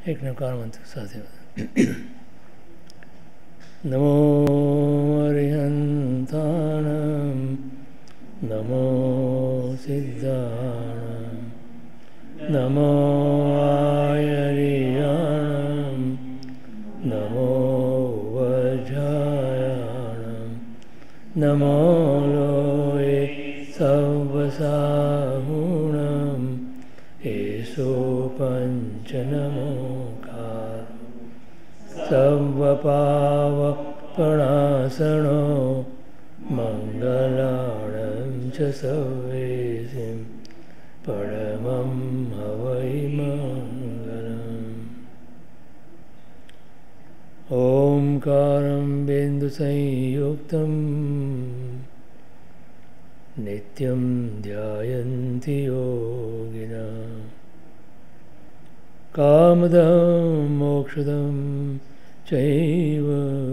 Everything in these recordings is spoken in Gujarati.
एक नकार मंत्र साथ नमो अरिहंताणं नमो सिद्धाणं नमो आयर्याणं नमो वज्रायाणं नमो लोये सवसाहुणं येषु पञ्चनमोकार सर्वपावपणासनो मङ्गलाणं च सर्वेसिं परमं हवै मङ्गलम् ओंकारं बिन्दुसंयुक्तं नित्यं ध्यायन्ति योगिनः कामदं मोक्षदं चैव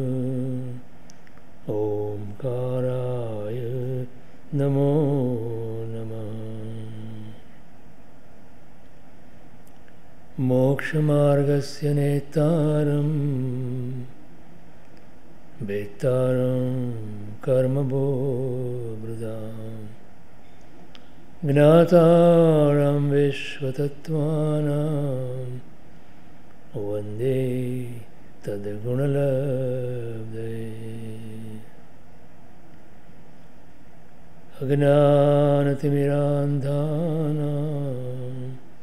ओंकाराय नमो नमः। मोक्षमार्गस्य नेतारं वेत्तारं कर्मबोधृतां ज्ञातारं विश्वतत्त्वानां वन्दे तद्गुणलब्धये। अज्ञानतिमिरान्धानां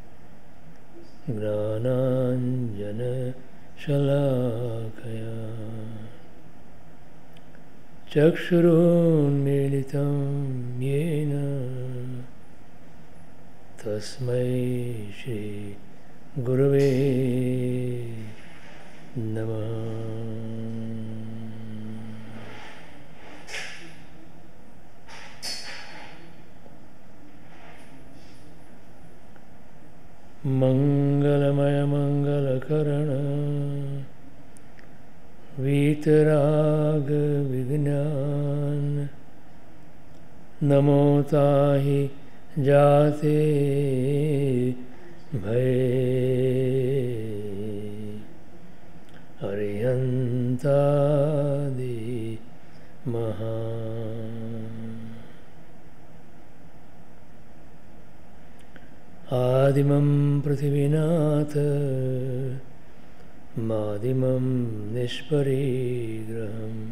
ज्ञानाञ्जनशलाकया चक्षुरुन्मीलितं येन तस्मै श्रीगुरवे नमः। मंगलमय मंगलकरण वीतराग विज्ञान नमो ताहि जाते भये अरिहंतादि महा। आदिमं पृथिवीनाथ मादिमं निष्परिग्रहम्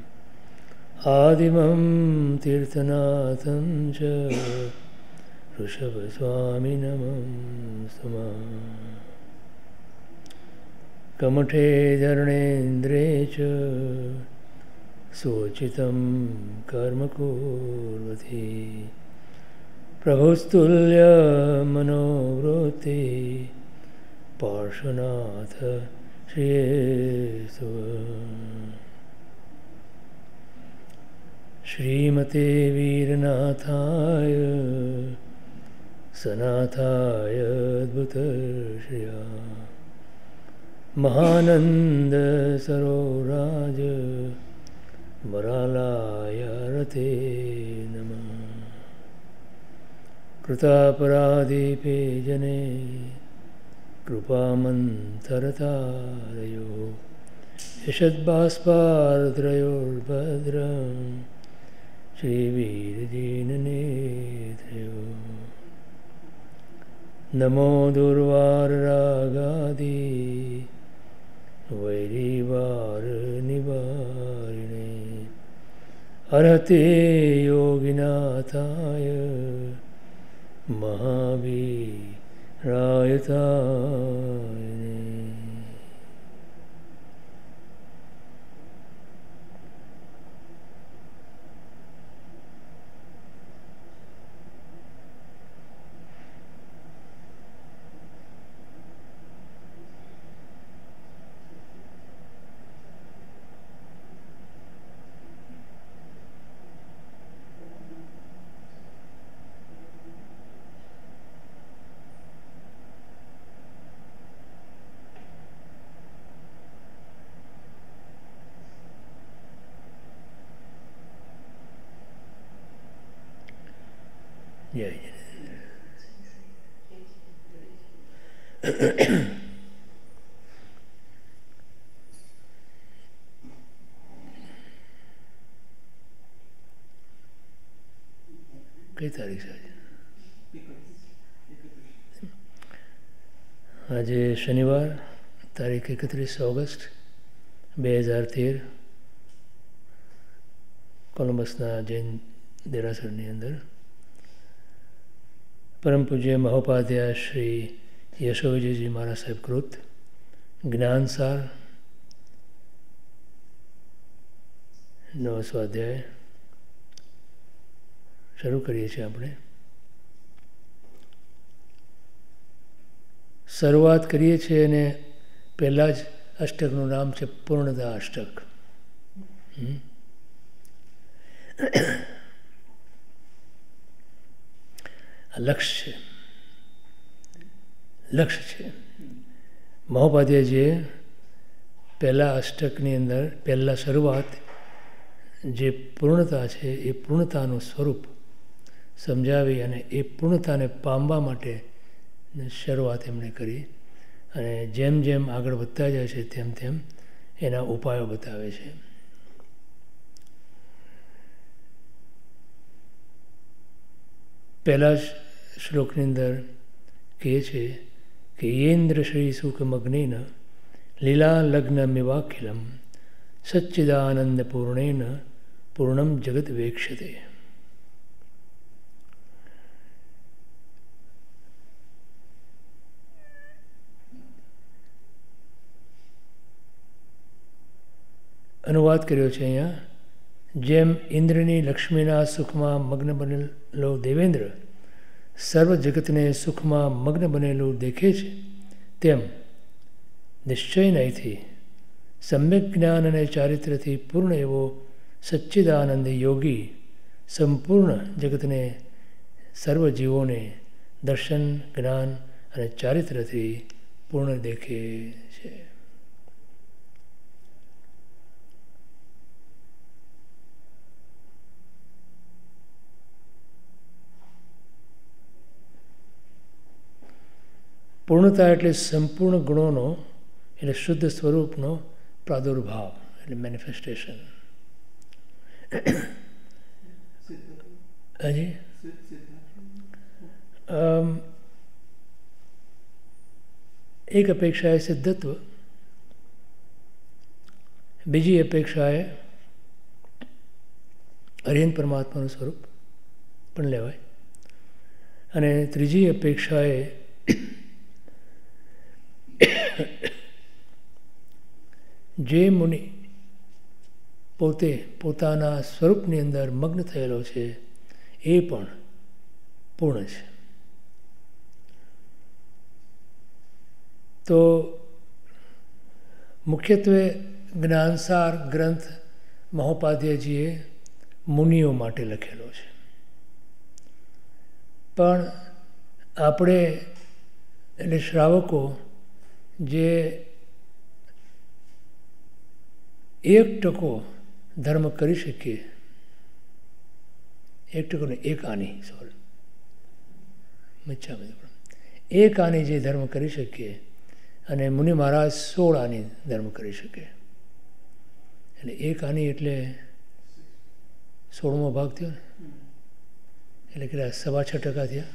आदिमं तीर्थनाथं च ऋषभस्वामिनमं स्मः। कमठे धरणेन्द्रे च सोचितं कर्म कुर्वति प्रभुस्तुल्य मनोवृत्ति पार्श्वनाथ श्रीयेषु। श्रीमते वीरनाथाय सनाथाय अद्भुतश्रिया महानंद सरोराज वरालाय रते नमः। कृतापराधीपे जने कृपामन्तरतारयो यशद्बाष्पार्द्रयोर्भद्रं श्रीवीरजीननेत्रयो। नमो दुर्वाररागादि वैरीवारनिवारिणे अर्हते योगिनाथाय महावीरायताय। કઈ તારીખ છે આજે શનિવાર તારીખ 31 ઓગસ્ટ 2013 કોલંબસના જૈન દેરાસરની અંદર પરમ પૂજ્ય મહોપાધ્યાય શ્રી યશોવિજયજી મહારાજ સાહેબ કૃત જ્ઞાનસાર નો સ્વાધ્યાય શરૂ કરીએ છીએ. આપણે શરૂઆત કરીએ છીએ અને પહેલાં જ અષ્ટકનું નામ છે પૂર્ણતા અષ્ટક. લક્ષ્ય છે. મહોપાધ્યાયજીએ પહેલાં અષ્ટકની અંદર પહેલાં શરૂઆત જે પૂર્ણતા છે એ પૂર્ણતાનું સ્વરૂપ સમજાવી અને એ પૂર્ણતાને પામવા માટે શરૂઆત એમણે કરી અને જેમ જેમ આગળ વધતા જાય છે તેમ તેમ એના ઉપાયો બતાવે છે. પહેલા જ શ્લોકની અંદર કહે છે કે યેન્દ્ર શ્રી સુખમગ્નેન લીલા લગ્ન મિવાખિલમ સચ્ચિદાનંદ પૂર્ણેન પૂર્ણમ જગત વેક્ષતે. અનુવાદ કર્યો છે અહીંયા. જેમ ઇન્દ્રની લક્ષ્મીના સુખમાં મગ્ન બનેલો દેવેન્દ્ર સર્વ જગતને સુખમાં મગ્ન બનેલું દેખે છે, તેમ નિશ્ચયનયથી સમ્યક જ્ઞાન અને ચારિત્ર્યથી પૂર્ણ એવો સચ્ચિદાનંદ યોગી સંપૂર્ણ જગતને સર્વ જીવોને દર્શન, જ્ઞાન અને ચારિત્ર્યથી પૂર્ણ દેખે છે. પૂર્ણતા એટલે સંપૂર્ણ ગુણોનો એટલે શુદ્ધ સ્વરૂપનો પ્રાદુર્ભાવ એટલે મેનિફેસ્ટેશન. હાજી એક અપેક્ષાએ સિદ્ધત્વ, બીજી અપેક્ષાએ અરિહંત પરમાત્માનું સ્વરૂપ પણ લેવાય અને ત્રીજી અપેક્ષાએ જે મુનિ પોતે પોતાના સ્વરૂપની અંદર મગ્ન થયેલો છે એ પણ પૂર્ણ છે. તો મુખ્યત્વે જ્ઞાનસાર ગ્રંથ મહોપાધ્યાયજીએ મુનિઓ માટે લખેલો છે, પણ આપણે એટલે શ્રાવકો જે 1% ધર્મ કરી શકીએ, 1% ને 1 આની એક આની જે ધર્મ કરી શકીએ અને મુનિ મહારાજ 16 આની ધર્મ કરી શકે. એટલે 1 આની એટલે 16મો ભાગ થયો ને, એટલે કેટલા 6.25% થયા.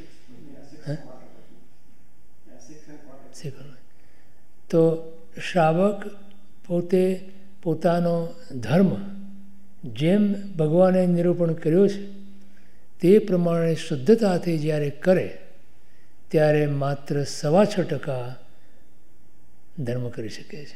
તો શ્રાવક પોતે પોતાનો ધર્મ જેમ ભગવાને નિરૂપણ કર્યો છે તે પ્રમાણે શુદ્ધતાથી જ્યારે કરે ત્યારે માત્ર 6.25% ધર્મ કરી શકે છે.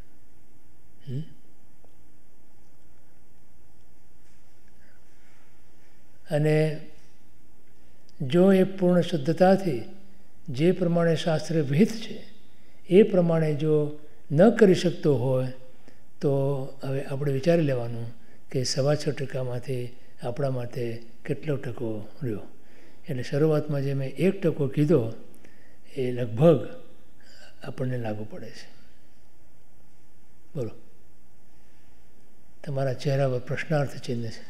અને જો એ પૂર્ણ શુદ્ધતાથી જે પ્રમાણે શાસ્ત્ર વિહિત છે એ પ્રમાણે જો ન કરી શકતો હોય તો હવે આપણે વિચારી લેવાનું કે 6.25%માંથી આપણા માટે કેટલો ટકો રહ્યો. એટલે શરૂઆતમાં જે મેં 1% કીધો એ લગભગ આપણને લાગુ પડે છે. બોલો, તમારા ચહેરા પર પ્રશ્નાર્થ ચિહ્ન છે.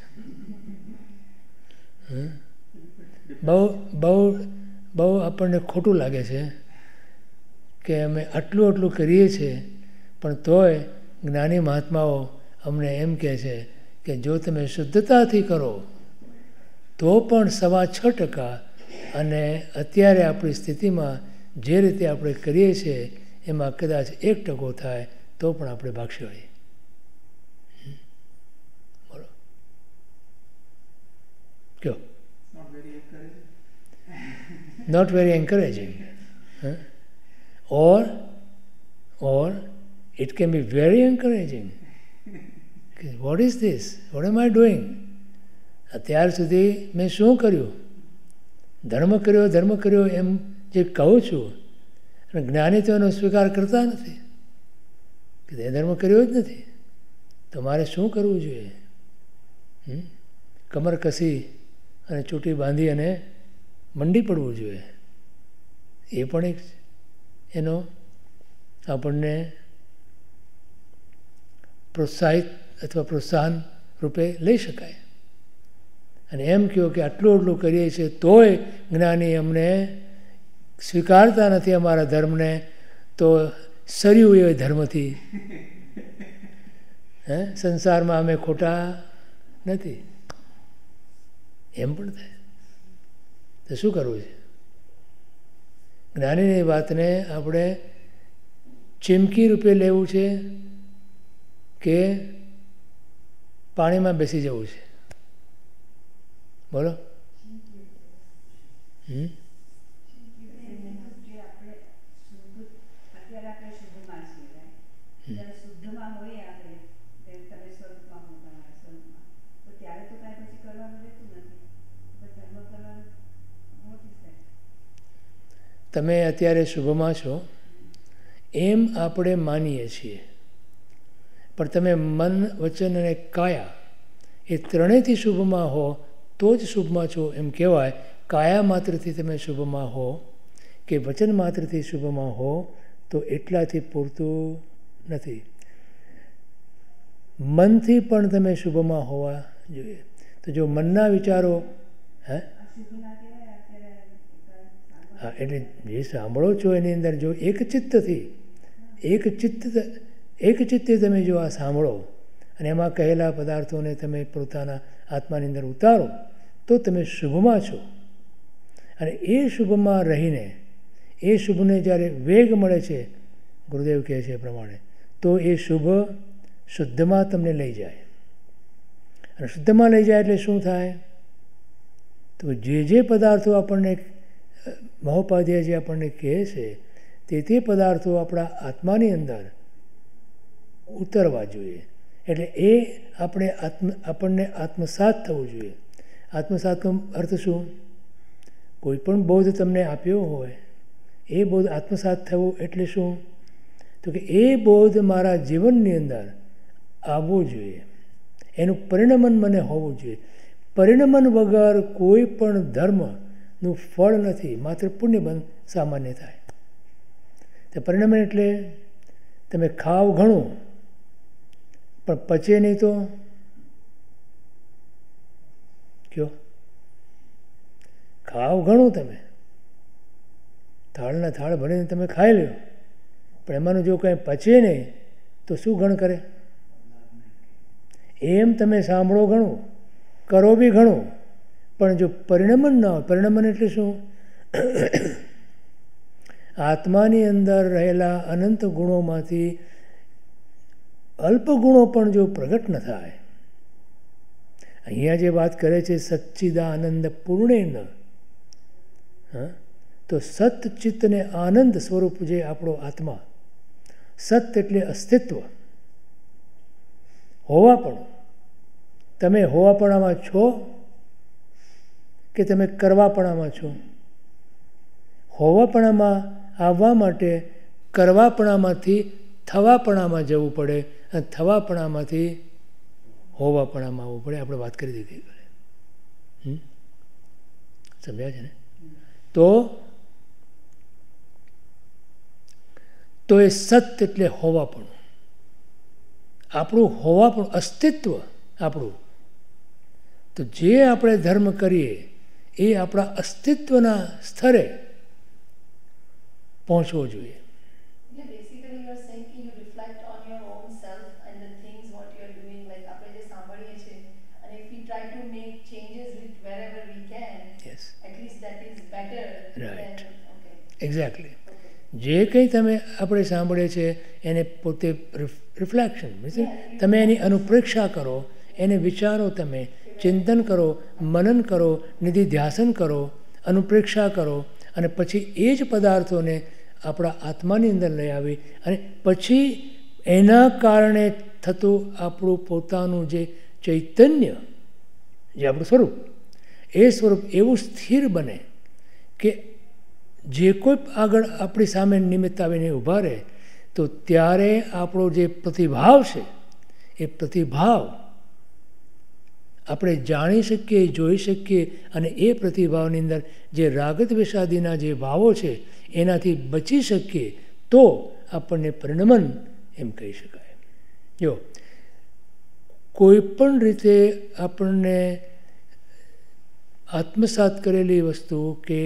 બહુ આપણને ખોટું લાગે છે કે અમે આટલું કરીએ છીએ પણ તોય જ્ઞાની મહાત્માઓ અમને એમ કહે છે કે જો તમે શુદ્ધતાથી કરો તો પણ 6.25%, અને અત્યારે આપણી સ્થિતિમાં જે રીતે આપણે કરીએ છીએ એમાં કદાચ 1% થાય તો પણ આપણે ભાગ્યશાળી. બોલો કયો? Not very encouraging. Or it can be very encouraging. What is this? What am I doing? અત્યાર સુધી મેં શું કર્યું? ધર્મ કર્યો એમ જે કહું છું, અને જ્ઞાની તો એનો સ્વીકાર કરતા નથી કે તે ધર્મ કર્યો જ નથી, તો મારે શું કરવું જોઈએ? કમર કસી અને ચૂંટી બાંધી અને મંડી પડવું જોઈએ. એ પણ એક એનો આપણને પ્રોત્સાહન રૂપે લઈ શકાય. અને એમ કહો કે આટલું કરીએ છીએ તોય જ્ઞાની અમને સ્વીકારતા નથી અમારા ધર્મને, તો સર્યું એ ધર્મથી. સંસારમાં અમે ખોટા નથી, એમ પણ થાય. તો શું કરવું છે? જ્ઞાનીની વાતને આપણે ચીમકી રૂપે લેવું છે કે પાણીમાં બેસી જવું છે? બોલો. તમે અત્યારે શુભમાં છો એમ આપણે માનીએ છીએ, પણ તમે મન, વચન અને કાયા એ ત્રણેયથી શુભમાં હો તો જ શુભમાં છો એમ કહેવાય. કાયા માત્રથી તમે શુભમાં હો કે વચન માત્રથી શુભમાં હો તો એટલાથી પૂરતું નથી. મનથી પણ તમે શુભમાં હોવા જોઈએ. તો જો મનના વિચારો હા, એટલે જે સાંભળો છો એની અંદર જો એક ચિત્તે તમે જો આ સાંભળો અને એમાં કહેલા પદાર્થોને તમે પોતાના આત્માની અંદર ઉતારો તો તમે શુભમાં છો. અને એ શુભમાં રહીને એ શુભને જ્યારે વેગ મળે છે, ગુરુદેવ કહે છે એ પ્રમાણે, તો એ શુભ શુદ્ધમાં તમને લઈ જાય. અને શુદ્ધમાં લઈ જાય એટલે શું થાય? તો જે પદાર્થો આપણને મહોપાધ્યાય જે આપણને કહે છે તે પદાર્થો આપણા આત્માની અંદર ઉતરવા જોઈએ. એટલે એ આપણને આત્મસાત થવું જોઈએ. આત્મસાતનો અર્થ શું? કોઈ પણ બોધ તમને આપ્યો હોય એ બોધ આત્મસાત થવું એટલે શું? તો કે એ બોધ મારા જીવનની અંદર આવવો જોઈએ, એનું પરિણમન મને હોવું જોઈએ. પરિણમન વગર કોઈ પણ ધર્મનું ફળ નથી, માત્ર પુણ્યબંધ સામાન્ય થાય. તો પરિણમન એટલે તમે ખાવ ઘણું પણ પચે નહીં તો કયો? ખાવ ઘણું, તમે થાળના થાળ ભરીને તમે ખાઈ લો, પણ એમાંનું જો કંઈ પચે નહીં તો શું ગણ કરે? એમ તમે સાંભળો ઘણું, કરો બી ઘણું, પણ જો પરિણમન ના હોય, પરિણમન એટલે શું? આત્માની અંદર રહેલા અનંત ગુણોમાંથી અલ્પ ગુણો પણ જો પ્રગટ ન થાય. અહીંયા જે વાત કરે છે સચ્ચિદાનંદ પૂર્ણેન, તો સત ચિત્ત ને આનંદ સ્વરૂપ જે આપણો આત્મા, સત એટલે અસ્તિત્વ, હોવાપણું. તમે હોવાપણામાં છો કે તમે કરવાપણામાં છો? હોવાપણામાં આવવા માટે કરવાપણામાંથી થવાપણામાં જવું પડે, અને થવાપણામાંથી હોવાપણામાં આવવું પડે. આપણે વાત કરી દીધી. સમજ્યા છે ને? તો એ સત એટલે હોવાપણું, આપણું હોવાપણું, અસ્તિત્વ આપણું. તો જે આપણે ધર્મ કરીએ એ આપણા અસ્તિત્વના સ્તરે પહોંચવો જોઈએ. try to make changes with wherever we exactly. જે કંઈ તમે આપણે સાંભળે છે એને પોતે રિફ્લેક્શન, તમે એની અનુપ્રેક્ષા કરો, એને વિચારો, તમે ચિંતન કરો, મનન કરો, નિધિધ્યાસન કરો, અનુપ્રેક્ષા કરો, અને પછી એ જ પદાર્થોને આપણા આત્માની અંદર લઈ આવી અને પછી એના કારણે થતું આપણું પોતાનું જે ચૈતન્ય, જે આપણું સ્વરૂપ, એ સ્વરૂપ એવું સ્થિર બને કે જે કોઈ આગળ આપણી સામે નિમિત્ત આવીને ઊભા રહે તો ત્યારે આપણો જે પ્રતિભાવ છે એ પ્રતિભાવ આપણે જાણી શકીએ, જોઈ શકીએ, અને એ પ્રતિભાવની અંદર જે રાગદ્વેષાદિના જે ભાવો છે એનાથી બચી શકીએ તો આપણને પરિણમન એમ કહી શકાય. જો કોઈ પણ રીતે આપણને આત્મસાત કરેલી વસ્તુ કે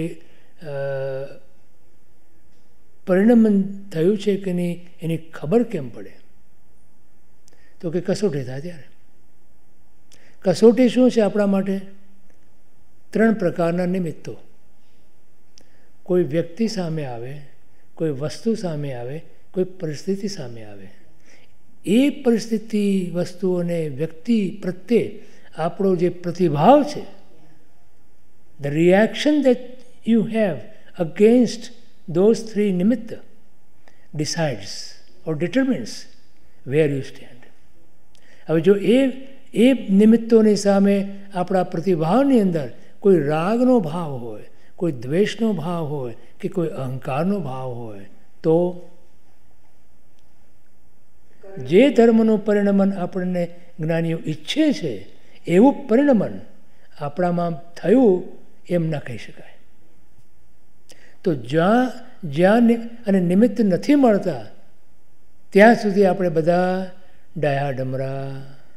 પરિણમન થયું છે કે નહીં એની ખબર કેમ પડે? તો કે કસોટી થાય ત્યારે. કસોટી શું છે આપણા માટે? 3 પ્રકારના નિમિત્તો. કોઈ વ્યક્તિ સામે આવે, કોઈ વસ્તુ સામે આવે, કોઈ પરિસ્થિતિ સામે આવે. એ પરિસ્થિતિ, વસ્તુઓને વ્યક્તિ પ્રત્યે આપણો જે પ્રતિભાવ છે, the reaction that you have against those 3 nimitta decides or determines where you stand. હવે જો એ નિમિત્તોની સામે આપણા પ્રતિભાવની અંદર કોઈ રાગનો ભાવ હોય, કોઈ દ્વેષનો ભાવ હોય કે કોઈ અહંકારનો ભાવ હોય તો જે ધર્મનું પરિણમન આપણને જ્ઞાનીઓ ઈચ્છે છે એવું પરિણમન આપણામાં થયું એમ ન કહી શકાય. તો જ્યાં અને નિમિત્ત નથી મળતા ત્યાં સુધી આપણે બધા ડાયા ડમરા.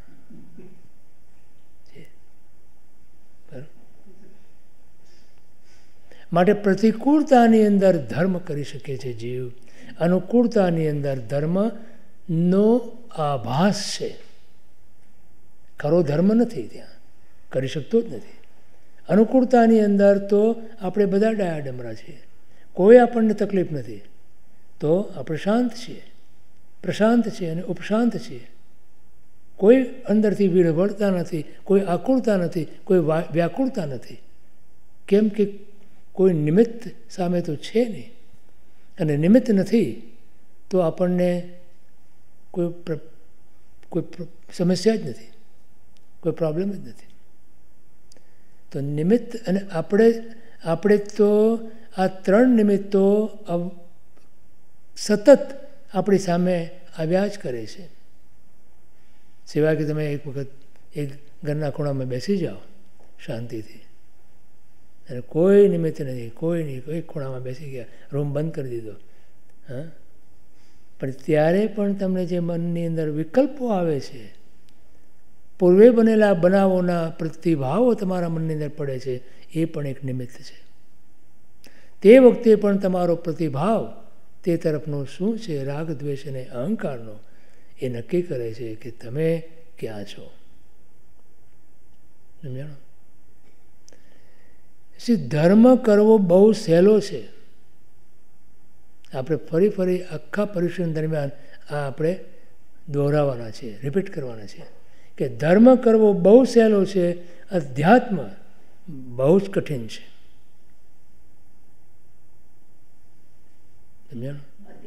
માટે પ્રતિકૂળતાની અંદર ધર્મ કરી શકે છે જીવ, અનુકૂળતાની અંદર ધર્મનો આભાસ છે. ખરો ધર્મ નથી, ત્યાં કરી શકતો જ નથી. અનુકૂળતાની અંદર તો આપણે બધા ડાયા ડમરા છીએ, કોઈ આપણને તકલીફ નથી, તો આપણે શાંત છીએ, પ્રશાંત છીએ અને ઉપશાંત છીએ. કોઈ અંદરથી વિળવળતા નથી, કોઈ આકુળતા નથી, કોઈ વ્યાકુળતા નથી. કેમ કે કોઈ નિમિત્ત સામે તો છે નહીં, અને નિમિત્ત નથી તો આપણને કોઈ સમસ્યા જ નથી, કોઈ પ્રોબ્લેમ જ નથી. તો નિમિત્ત, અને આપણે તો આ 3 નિમિત્તો સતત આપણી સામે આવ્યા જ કરે છે. સિવાય કે તમે એક વખત એક ઘરના ખૂણામાં બેસી જાઓ શાંતિથી, અને કોઈ નિમિત્ત નથી, કોઈ નહીં, કોઈ ખૂણામાં બેસી ગયા, રૂમ બંધ કરી દીધો. હા, પણ ત્યારે પણ તમને જે મનની અંદર વિકલ્પો આવે છે, પૂર્વે બનેલા બનાવોના પ્રતિભાવો તમારા મનની અંદર પડે છે, એ પણ એક નિમિત્ત છે. તે વખતે પણ તમારો પ્રતિભાવ તે તરફનો શું છે, રાગ, દ્વેષ અને અહંકારનો, એ નક્કી કરે છે કે તમે ક્યાં છો. સમજાણો? ધર્મ કરવો બહુ સહેલો છે. આપણે ફરી આખા પરિશ્રમ દરમિયાન આ આપણે દોહરાવાના છે, રિપીટ કરવાના છે કે ધર્મ કરવો બહુ સહેલો છે, અધ્યાત્મ બહુ જ કઠિન છે. સમજાણો?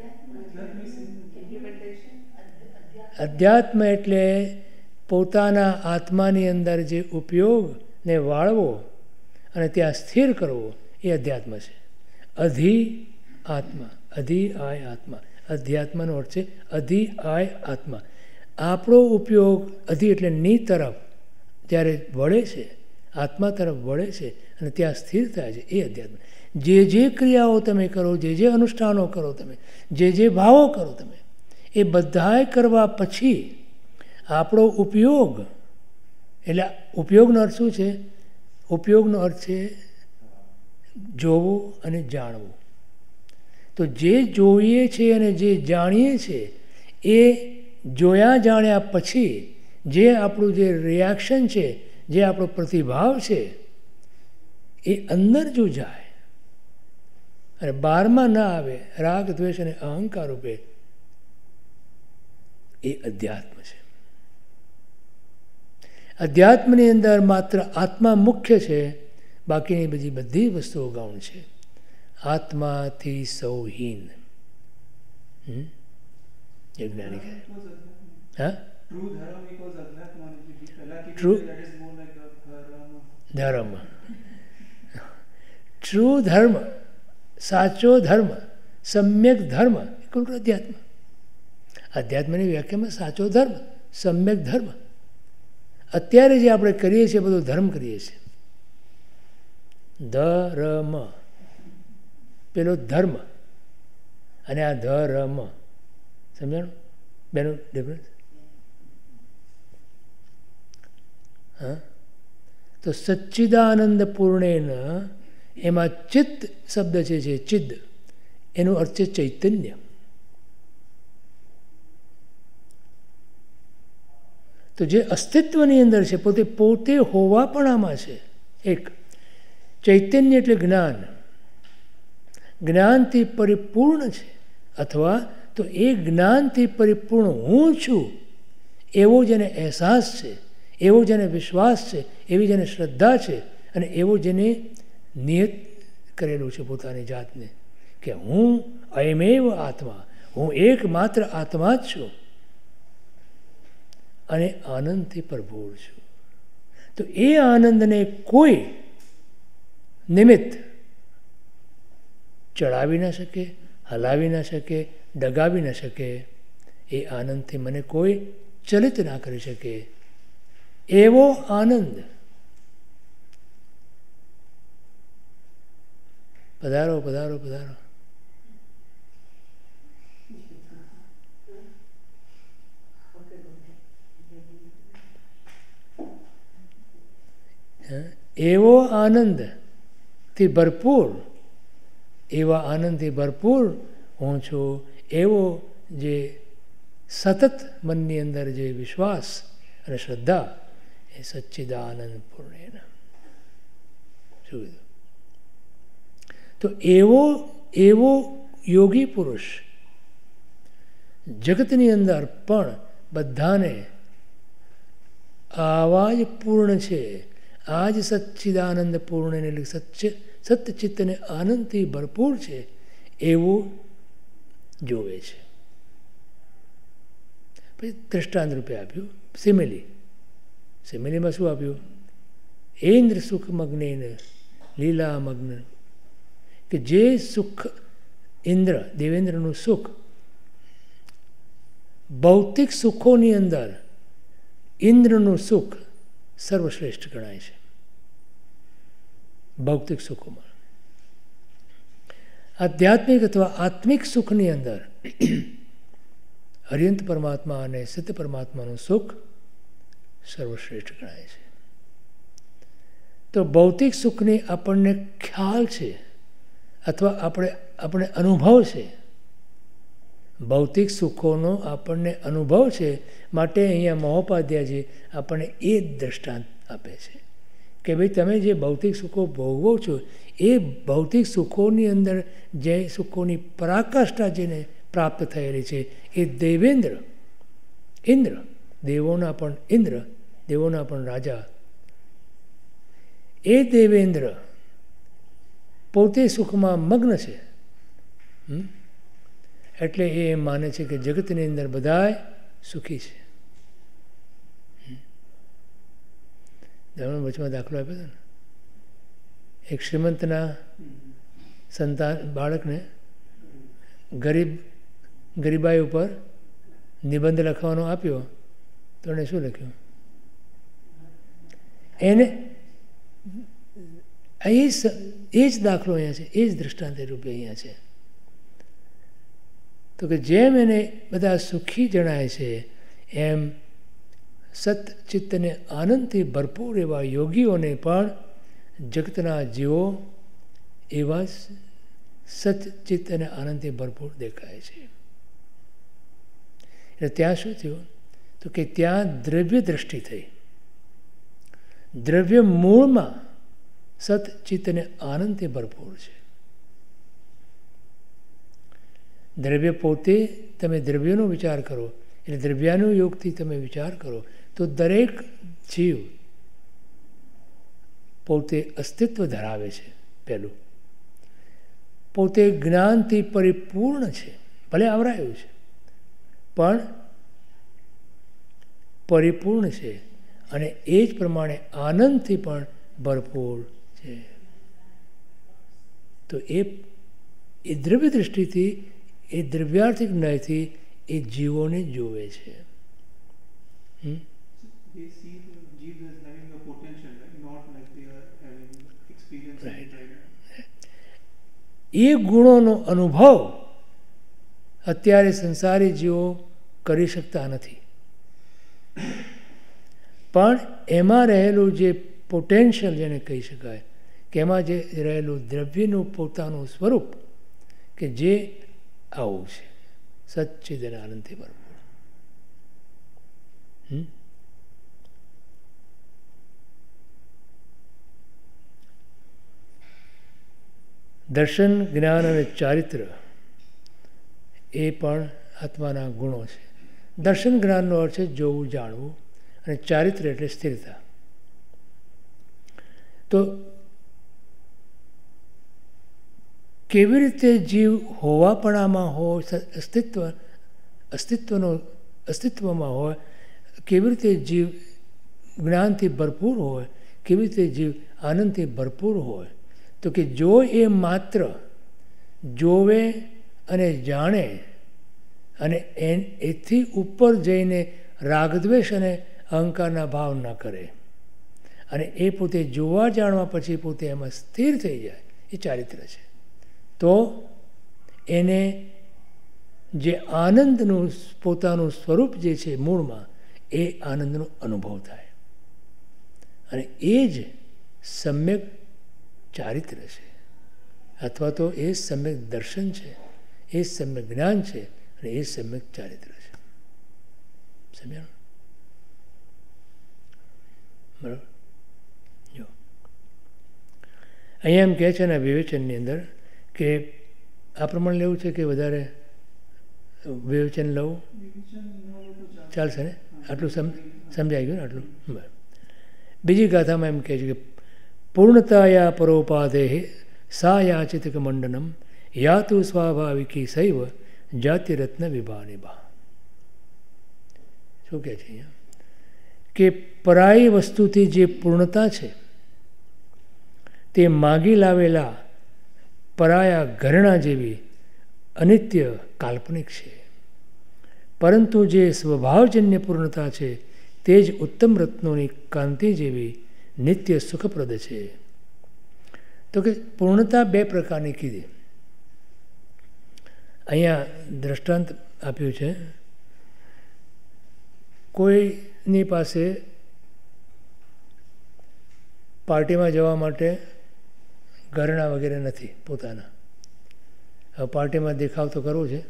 અધ્યાત્મ એટલે પોતાના આત્માની અંદર જે ઉપયોગને વાળવો અને ત્યાં સ્થિર કરવો, એ અધ્યાત્મ છે. આત્મા, આય આત્મા. અધ્યાત્માનો અર્થ છે આય આત્મા. આપણો ઉપયોગ એટલે ની તરફ જ્યારે વળે છે, આત્મા તરફ વળે છે અને ત્યાં સ્થિર થાય છે, એ અધ્યાત્મ. જે ક્રિયાઓ તમે કરો, જે અનુષ્ઠાનો કરો તમે, જે ભાવો કરો તમે, એ બધાય કરવા પછી આપણો ઉપયોગ, એટલે ઉપયોગનો અર્થ શું છે? ઉપયોગનો અર્થ છે જોવું અને જાણવું. તો જે જોઈએ છે અને જે જાણીએ છીએ, એ જોયા જાણ્યા પછી જે આપણું જે રિએક્શન છે, જે આપણો પ્રતિભાવ છે, એ અંદર જો જાય અને બહારમાં ના આવે રાગ દ્વેષ અને અહંકાર રૂપે, એ અધ્યાત્મ છે. અધ્યાત્મની અંદર માત્ર આત્મા મુખ્ય છે, બાકીની બધી વસ્તુઓ ગૌણ છે. આત્માથી સૌ હીન. એ જ્ઞાની કહે. હા, ટ્રુ ધર્મ, ટ્રુ ધર્મ, સાચો ધર્મ, સમ્યક ધર્મ, અધ્યાત્મ. અધ્યાત્મની વ્યાખ્યામાં સાચો ધર્મ, સમ્યક ધર્મ. અત્યારે જે આપણે કરીએ છીએ બધું ધર્મ કરીએ છીએ. ધર્મ પેલો ધર્મ અને આ ધર્મ, સમજાણું બેનું ડિફરન્સ? હા, તો સચ્ચિદાનંદ પૂર્ણેન, એમાં ચિત્ત શબ્દ છે, ચિદ એનો અર્થ છે ચૈતન્ય. તો જે અસ્તિત્વની અંદર છે, પોતે હોવા પણ આમાં છે. એક ચૈતન્ય એટલે જ્ઞાન, જ્ઞાનથી પરિપૂર્ણ છે, અથવા તો એ જ્ઞાનથી પરિપૂર્ણ હું છું એવો જેને અહેસાસ છે, એવો જેને વિશ્વાસ છે, એવી જેને શ્રદ્ધા છે, અને એવો જેને નિયત કરેલું છે પોતાની જાતને કે હું અયમેવ આત્મા, હું એકમાત્ર આત્મા જ છું અને આનંદથી ભરપૂર છું. તો એ આનંદને કોઈ નિમિત્ત ચડાવી ના શકે, હલાવી ના શકે, ડગાવી ના શકે. એ આનંદથી મને કોઈ ચલિત ના કરી શકે. એવો આનંદ. પધારો પધારો પધારો. એવો આનંદથી ભરપૂર, એવા આનંદથી ભરપૂર હું છું, એવો જે સતત મનની અંદર જે વિશ્વાસ અને શ્રદ્ધા, એ સચ્ચિદાનંદ પૂર્ણ. શું તો એવો યોગી પુરુષ જગતની અંદર પણ બધાને આવા જ પૂર્ણ છે, આ જ સચ્ચિદાનંદ પૂર્ણ, એટલે સતચિત્તને આનંદથી ભરપૂર છે એવું જોવે છે. પછી દ્રષ્ટાંત રૂપે આપ્યું સિમિલીમાં શું આપ્યું? ઇન્દ્ર સુખમગ્ન લીલામગ્ન, કે જે સુખ ઇન્દ્ર દેવેન્દ્રનું સુખ ભૌતિક સુખોની અંદર ઇન્દ્રનું સુખ સર્વશ્રેષ્ઠ ગણાય છે. ભૌતિક સુખોમાં આધ્યાત્મિક અથવા આત્મિક સુખની અંદર હરિયંત પરમાત્મા અને સત્ય પરમાત્માનું સુખ સર્વશ્રેષ્ઠ ગણાય છે. તો ભૌતિક સુખની આપણને ખ્યાલ છે અથવા આપણે અનુભવ છે. ભૌતિક સુખોનો આપણને અનુભવ છે, માટે અહીંયા મહોપાધ્યાયજી આપણને એ દ્રષ્ટાંત આપે છે કે ભાઈ તમે જે ભૌતિક સુખો ભોગવો છો એ ભૌતિક સુખોની અંદર જે સુખોની પરાકાષ્ઠા જેને પ્રાપ્ત થયેલી છે એ દેવેન્દ્ર, ઇન્દ્ર, દેવોના પણ રાજા, એ દેવેન્દ્ર પોતે સુખમાં મગ્ન છે. એટલે એ માને છે કે જગતની અંદર બધાય સુખી છે. વચમાં દાખલો આપ્યો હતો ને, એક શ્રીમંતના બાળકને ગરીબાઈ ઉપર નિબંધ લખવાનો આપ્યો તો એણે શું લખ્યું? એને એ જ દાખલો અહીંયા છે, એ જ દૃષ્ટાંત રૂપે અહીંયા છે. તો કે જેમ એને બધા સુખી જણાય છે એમ સતચિત્તને આનંદથી ભરપૂર એવા યોગીઓને પણ જગતના જીવો એવા સતચિત્ત અને આનંદથી ભરપૂર દેખાય છે. એટલે ત્યાં શું થયું? તો કે ત્યાં દ્રવ્ય દ્રષ્ટિ થઈ. દ્રવ્ય મૂળમાં સતચિત્ત અને આનંદથી ભરપૂર છે. દ્રવ્ય પોતે તમે દ્રવ્યનો વિચાર કરો, એટલે દ્રવ્યાનુયોગથી તમે વિચાર કરો તો દરેક જીવ પોતે અસ્તિત્વ ધરાવે છે. પહેલું, પોતે જ્ઞાનથી પરિપૂર્ણ છે, ભલે આવરાયું છે પણ પરિપૂર્ણ છે, અને એ જ પ્રમાણે આનંદથી પણ ભરપૂર છે. તો એ દ્રવ્ય દૃષ્ટિથી, એ દ્રવ્યાર્થિક નયથી એ જીવોને જોવે છે. એ ગુણોનો અનુભવ અત્યારે સંસારી જીવો કરી શકતા નથી, પણ એમાં રહેલું જે પોટેન્શિયલ જેને કહી શકાય, કે એમાં જે રહેલું દ્રવ્યનું પોતાનું સ્વરૂપ, કે જે આવું છે સચ્ચિદન આનંદથી ભરપૂર. દર્શન, જ્ઞાન અને ચારિત્ર એ પણ આત્માના ગુણો છે. દર્શન જ્ઞાનનો અર્થ છે જોવું, જાણવું, અને ચારિત્ર એટલે સ્થિરતા. તો કેવી રીતે જીવ હોવાપણામાં હોય, અસ્તિત્વમાં હોય, કેવી રીતે જીવ જ્ઞાનથી ભરપૂર હોય, કેવી રીતે જીવ આનંદથી ભરપૂર હોય, તો કે જો એ માત્ર જોવે અને જાણે અને એથી ઉપર જઈને રાગદ્વેષ અને અહંકારના ભાવ ન કરે, અને એ પોતે જોવા જાણવા પછી પોતે એમાં સ્થિર થઈ જાય, એ ચારિત્ર છે. તો એને જે આનંદનું પોતાનું સ્વરૂપ જે છે મૂળમાં, એ આનંદનો અનુભવ થાય, અને એ જ સમ્યક ચારિત્ર છે, અથવા તો એ સમ્યક દર્શન છે, એ સમ્યક જ્ઞાન છે, અને એ સમ્યક ચારિત્ર છે. સમજાણું? બરાબર? જો અહીંયા એમ કહે છે ને વિવેચનની અંદર કે આ પ્રમાણે લેવું છે કે વધારે વિવેચન લવું ચાલશે ને? આટલું સમજાઈ ગયું ને? આટલું બરાબર. બીજી ગાથામાં એમ કહે છે કે પૂર્ણતાયા પરોપાધે સા યાચિતક મંડનમ યાતુ સ્વાભાવિકી સૈવ જાતિરત્ન વિભાનિભા. શું કહે છે અહીંયા? કે પરાઈ વસ્તુથી જે પૂર્ણતા છે તે માગી લાવેલા પરાયા ઘરેણા જેવી અનિત્ય કાલ્પનિક છે, પરંતુ જે સ્વભાવજન્ય પૂર્ણતા છે તે જ ઉત્તમ રત્નોની કાંતિ જેવી નિત્ય સુખપ્રદ છે. તો કે પૂર્ણતા બે પ્રકારની કીધી. અહીંયા દ્રષ્ટાંત આપ્યું છે, કોઈની પાસે પાર્ટીમાં જવા માટે ઘરેણા વગેરે નથી પોતાના. હવે પાર્ટીમાં દેખાવ તો કરવો છે,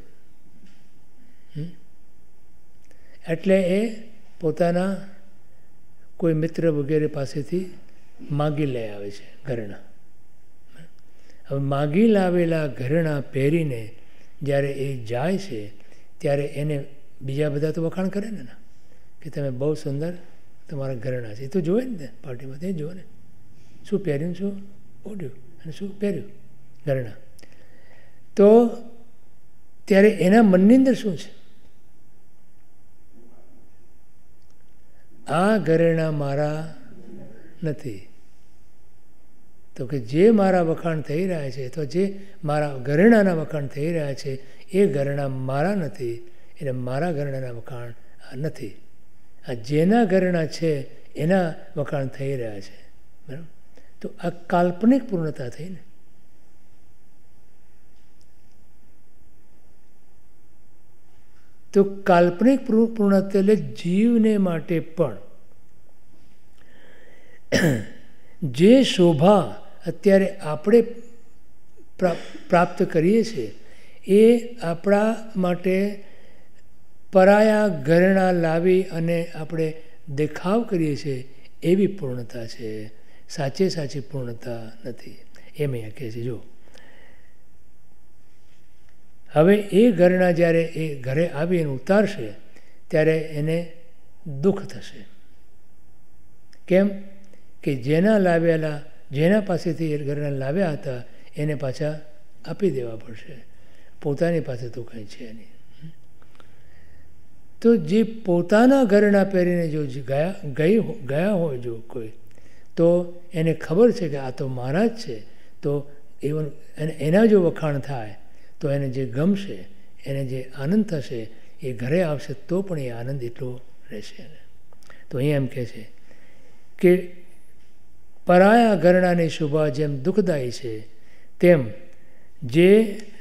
એટલે એ પોતાના કોઈ મિત્ર વગેરે પાસેથી માગી લઈ આવે છે ઘરેણા. હવે માગી લાવેલા ઘરેણા પહેરીને જ્યારે એ જાય છે ત્યારે એને બીજા બધા તો વખાણ કરે ને કે તમે બહુ સુંદર તમારા ઘરેણા છે. એ તો જોવે ને પાર્ટીમાં, તે જોવે ને શું પહેર્યું, શું ઓઢ્યું અને શું પહેર્યું ઘરેણા. તો ત્યારે એના મનની અંદર શું છે? આ ઘરેણા મારા નથી. તો કે જે મારા વખાણ થઈ રહ્યા છે, અથવા જે મારા ઘરેણાના વખાણ થઈ રહ્યા છે, એ ઘરેણા મારા નથી, એટલે મારા ઘરેણાના વખાણ નથી. આ જેના ઘરેણા છે એના વખાણ થઈ રહ્યા છે. બરાબર? તો આ કાલ્પનિક પૂર્ણતા થઈ ને. તો કાલ્પનિક પૂર્ણતા એટલે જીવને માટે પણ જે શોભા અત્યારે આપણે પ્રાપ્ત કરીએ છીએ એ આપણા માટે પરાયા ઘરેણા લાવી અને આપણે દેખાવ કરીએ છીએ એવી પૂર્ણતા છે, સાચી પૂર્ણતા નથી. એમ અહીંયા કહે છે. જો હવે એ ઘરના જ્યારે એ ઘરે આવી એને ઉતારશે ત્યારે એને દુઃખ થશે. કેમ કે જેના પાસેથી એ ઘરના લાવ્યા હતા એને પાછા આપી દેવા પડશે, પોતાની પાસે તો કંઈ છે નહીં. તો જે પોતાના ઘરના પહેરીને જો ગયા હોય જો કોઈ, તો એને ખબર છે કે આ તો મારા જ છે, તો એના જો વખાણ થાય તો એને જે ગમશે, એને જે આનંદ થશે, એ ઘરે આવશે તો પણ એ આનંદ એટલો રહેશે. તો અહીંયા એમ કહે છે કે પરાયા ઘરણાની શોભા જેમ દુઃખદાયી છે, તેમ જે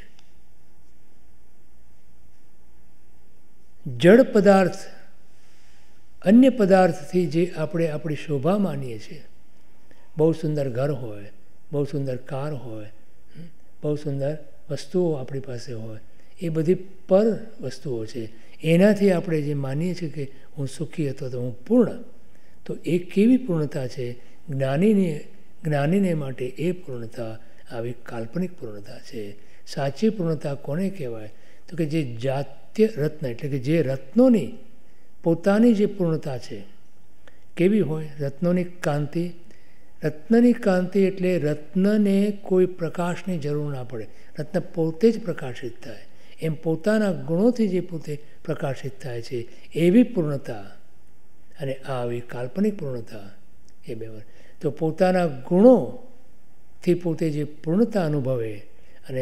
જડ પદાર્થ અન્ય પદાર્થથી જે આપણે આપણી શોભા માનીએ છીએ, બહુ સુંદર ઘર હોય, બહુ સુંદર કાર હોય, બહુ સુંદર વસ્તુઓ આપણી પાસે હોય, એ બધી પર વસ્તુઓ છે. એનાથી આપણે જે માનીએ છીએ કે હું સુખી હતો, તો હું પૂર્ણ, તો એ કેવી પૂર્ણતા છે? જ્ઞાનીને માટે એ પૂર્ણતા આવી કાલ્પનિક પૂર્ણતા છે. સાચી પૂર્ણતા કોને કહેવાય? તો કે જે જાત્ય રત્ન, એટલે કે જે રત્નોની પોતાની જે પૂર્ણતા છે, કેવી હોય? રત્નોની કાંતિ. રત્નની કાંતિ એટલે રત્નને કોઈ પ્રકાશની જરૂર ના પડે, રત્ન પોતે જ પ્રકાશિત થાય. એમ પોતાના ગુણોથી જે પોતે પ્રકાશિત થાય છે એવી પૂર્ણતા અને આવી કાલ્પનિક પૂર્ણતા, એ બે. તો પોતાના ગુણોથી પોતે જે પૂર્ણતા અનુભવે અને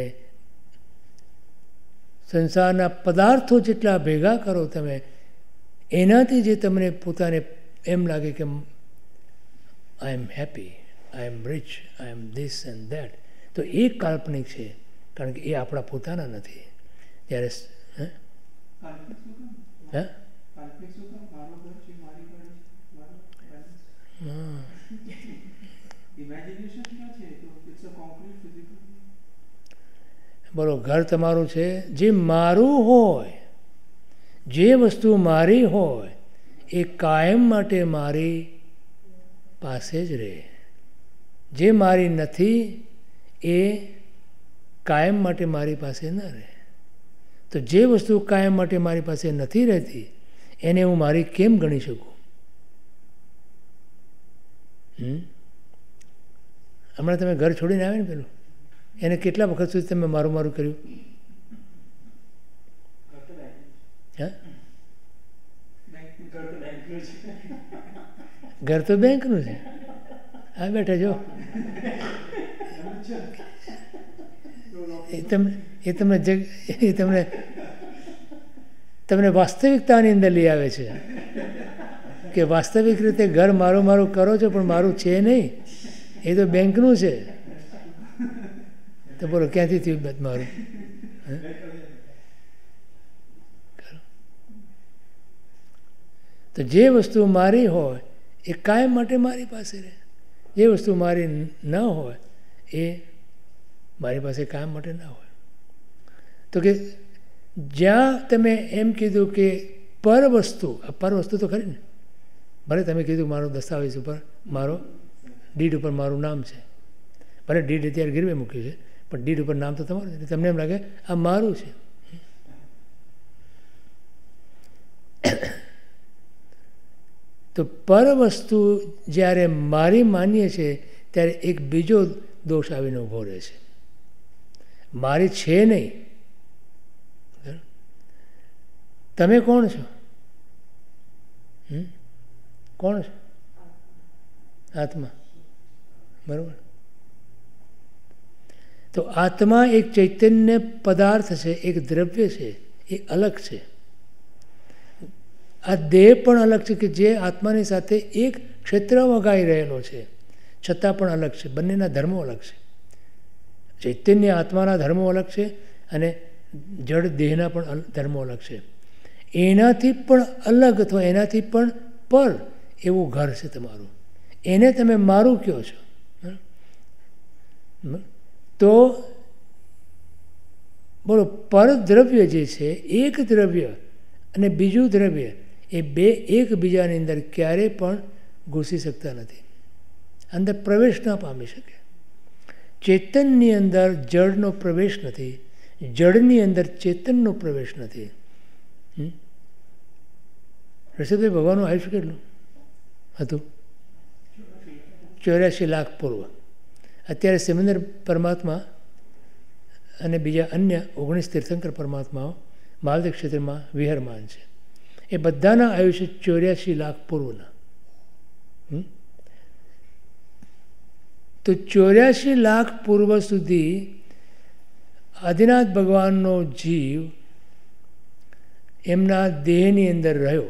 સંસારના પદાર્થો જેટલા ભેગા કરો તમે, એનાથી જે તમને પોતાને એમ લાગે કે I am happy, I am rich, I am this and that, તો એ કાલ્પનિક છે, કારણ કે એ આપણા પોતાના નથી. જ્યારે બોલો, ઘર તમારું છે, જે મારું હોય, જે વસ્તુ મારી હોય એ કાયમ માટે મારી પાસે જ રહે. જે મારી નથી એ કાયમ માટે મારી પાસે ન રહે. તો જે વસ્તુ કાયમ માટે મારી પાસે નથી રહેતી એને હું મારી કેમ ગણી શકું? હમણાં તમે ઘર છોડીને આવે ને પેલું, એને કેટલા વખત સુધી તમે મારું મારું કર્યું? હા, ઘર તો બેંકનું છે. આ બેઠા જો, તમને વાસ્તવિકતાની અંદર લઈ આવે છે કે વાસ્તવિક રીતે ઘર મારું મારું કરો છો, પણ મારું છે નહીં, એ તો બેંકનું છે. તો બોલો, ક્યાંથી થયું મારું? તો જે વસ્તુ મારી હોય એ કાયમ માટે મારી પાસે રહે, જે વસ્તુ મારી ન હોય એ મારી પાસે કાયમ માટે ના હોય. તો કે જ્યાં તમે એમ કીધું કે પર વસ્તુ તો ખરી ને, ભલે તમે કીધું મારો દસ્તાવેજ ઉપર, મારો ડીડ ઉપર મારું નામ છે, ભલે ડીડ અત્યારે ગીરવે મૂક્યું છે, પણ ડીડ ઉપર નામ તો તમારું છે. તમને એમ લાગે આ મારું છે. તો પર વસ્તુ જ્યારે મારી માનીએ છીએ ત્યારે એક બીજો દોષ આવીને ઊભો રહે છે. મારી છે નહીં. તમે કોણ છો? કોણ છો? આત્મા. બરાબર. તો આત્મા એક ચૈતન્ય પદાર્થ છે, એક દ્રવ્ય છે, એ અલગ છે. આ દેહ પણ અલગ છે કે જે આત્માની સાથે એક ક્ષેત્ર વગાઈ રહેલો છે, છતાં પણ અલગ છે. બંનેના ધર્મો અલગ છે. ચૈતન્ય આત્માના ધર્મો અલગ છે અને જડ દેહના પણ ધર્મો અલગ છે. એનાથી પણ અલગ અથવા એનાથી પણ પર એવું ઘર છે તમારું. એને તમે મારું કહો છો. તો બોલો, પર દ્રવ્ય જે છે, એક દ્રવ્ય અને બીજું દ્રવ્ય, એ બે એકબીજાની અંદર ક્યારેય પણ ઘૂસી શકતા નથી, અંદર પ્રવેશ ના પામી શકે. ચેતનની અંદર જળનો પ્રવેશ નથી, જડની અંદર ચેતનનો પ્રવેશ નથી. ઋષભભાઈ ભગવાનનું આયુષ્ય કેટલું હતું? 84 લાખ પૂર્વ. અત્યારે સિમંદર પરમાત્મા અને બીજા અન્ય 19 તીર્થંકર પરમાત્માઓ માલદીવ ક્ષેત્રમાં વિહરમાન છે. એ બધાના આયુષ્ય 84 લાખ પૂર્વના. તો 84 લાખ પૂર્વ સુધી આદિનાથ ભગવાનનો જીવ એમના દેહની અંદર રહ્યો,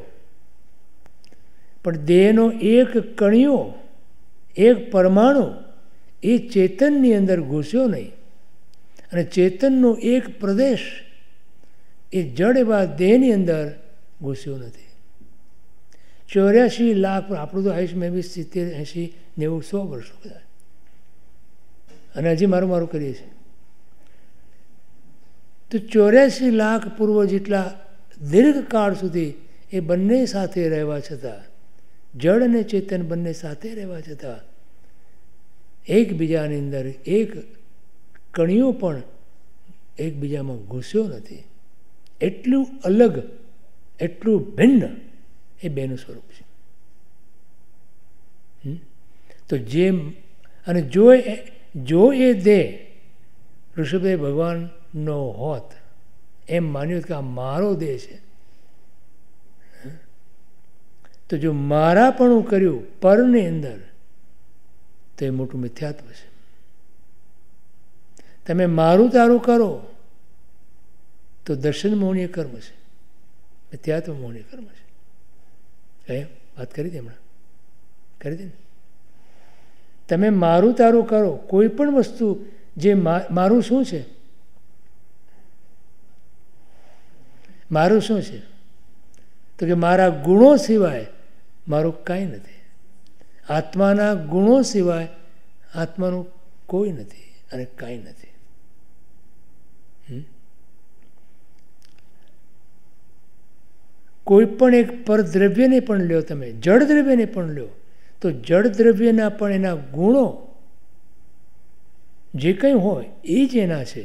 પણ દેહનો એક કણિયો, એક પરમાણુ એ ચેતનની અંદર ઘૂસ્યો નહીં, અને ચેતનનો એક પ્રદેશ એ જડ એવા દેહની અંદર ઘૂસ્યો નથી. 84 લાખ, આપણું તો આયુષ મેં બી 70, 80, 90, 100 વર્ષો કદાચ, અને હજી મારું કરીએ છીએ. તો 84 લાખ પૂર્વ જેટલા દીર્ઘકાળ સુધી એ બંને સાથે રહેવા છતાં, જળ અને ચેતન બંને સાથે રહેવા છતાં એકબીજાની અંદર એક કણિયો પણ એકબીજામાં ઘૂસ્યો નથી. એટલું અલગ, એટલું ભિન્ન એ બેનું સ્વરૂપ છે. તો જેમ, અને જો એ દેહ ઋષભદેવ ભગવાનનો હોત, એમ માન્યું કે આ મારો દેહ છે, તો જો મારાપણું કર્યું પરની અંદર, તો એ મોટું મિથ્યાત્વ છે. તમે મારું તારું કરો તો દર્શન મોહનીય કર્મ છે, મિથ્યાત્વ મોહનીય કર્મ છે. કયા વાત કરી હતી હમણાં? કરી હતી ને? તમે મારું તારું કરો, કોઈ પણ વસ્તુ જે મારું શું છે? મારું શું છે? તો કે મારા ગુણો સિવાય મારું કાંઈ નથી. આત્માના ગુણો સિવાય આત્માનું કોઈ નથી અને કાંઈ નથી. કોઈ પણ એક પરદ્રવ્યને પણ લ્યો, તમે જળ દ્રવ્યને પણ લ્યો, તો જળ દ્રવ્યના પણ એના ગુણો જે કંઈ હોય એ જ એના છે.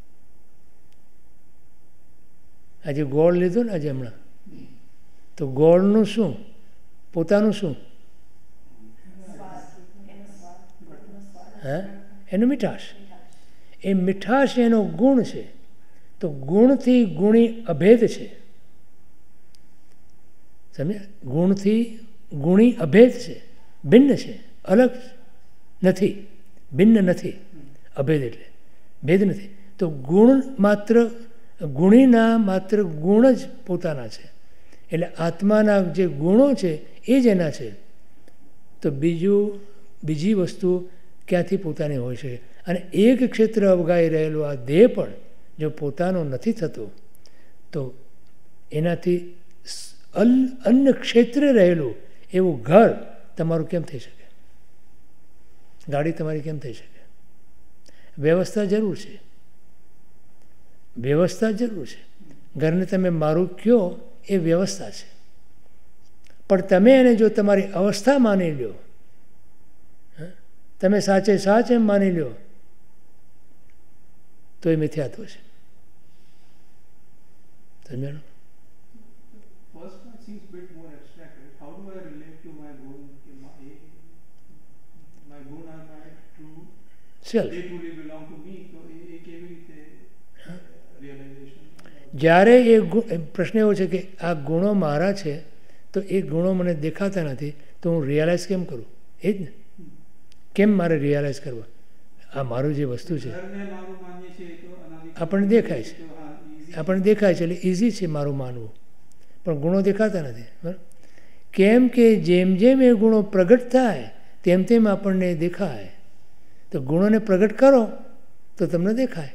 આજે ગોળ લીધો ને આજે હમણાં, તો ગોળનું શું? પોતાનું શું? હા, એનું મીઠાશ. એ મીઠાશ એનો ગુણ છે. તો ગુણથી ગુણી અભેદ છે. સમજ્યા? ગુણથી ગુણી અભેદ છે, ભિન્ન છે, અલગ નથી, ભિન્ન નથી. અભેદ એટલે ભેદ નથી. તો ગુણ માત્ર, ગુણીના માત્ર ગુણ જ પોતાના છે. એટલે આત્માના જે ગુણો છે એ જ એના છે. તો બીજી વસ્તુ ક્યાંથી પોતાની હોઈ શકે? અને એક ક્ષેત્ર અવગાઈ રહેલો આ દેહ પણ જો પોતાનો નથી થતો, તો એનાથી અન્ય ક્ષેત્રે રહેલું એવું ઘર તમારું કેમ થઈ શકે? ગાડી તમારી કેમ થઈ શકે? વ્યવસ્થા જરૂર છે, વ્યવસ્થા જરૂર છે. ઘરને તમે મારું કહો એ વ્યવસ્થા છે, પણ તમે એને જો તમારી અવસ્થા માની લો, તમે સાચે સાચ એમ માની લો, તો એ મિથ્યાત્વ છે. સમજાણું? જ્યારે એ પ્રશ્ન એવો છે કે આ ગુણો મારા છે, તો એ ગુણો મને દેખાતા નથી, તો હું રિયલાઇઝ કેમ કરું? એ જ ને. કેમ મારે રિયલાઇઝ કરવા? આ મારું જે વસ્તુ છે આપણને દેખાય છે, આપણને દેખાય છે, એટલે ઇઝી છે મારું માનવું, પણ ગુણો દેખાતા નથી. બરાબર? કેમ કે જેમ જેમ એ ગુણો પ્રગટ થાય તેમ તેમ આપણને દેખાય. તો ગુણોને પ્રગટ કરો તો તમને દેખાય.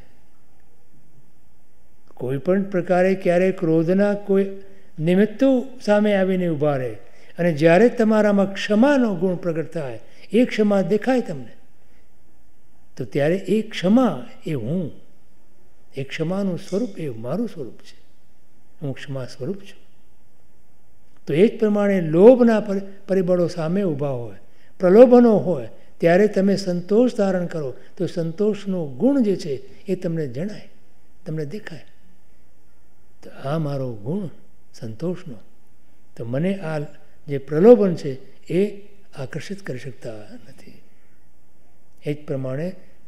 કોઈ પણ પ્રકારે ક્યારેય ક્રોધના કોઈ નિમિત્તો સામે આવીને ઊભા રહે, અને જ્યારે તમારામાં ક્ષમાનો ગુણ પ્રગટ થાય, એ ક્ષમા દેખાય તમને, તો ત્યારે એ ક્ષમા એ હું, એ ક્ષમાનું સ્વરૂપ એ મારું સ્વરૂપ છે. હું ક્ષમા સ્વરૂપ છું. તો એ જ પ્રમાણે લોભના પરિબળો સામે ઊભા હોય, પ્રલોભનો હોય, ત્યારે તમે સંતોષ ધારણ કરો તો સંતોષનો ગુણ જે છે એ તમને જણાય. તમને દેખાય. તો આ મારો ગુણ સંતોષનો, તો મને આ જે પ્રલોભન છે એ આકર્ષિત કરી શકતા નથી. એ જ પ્રમાણે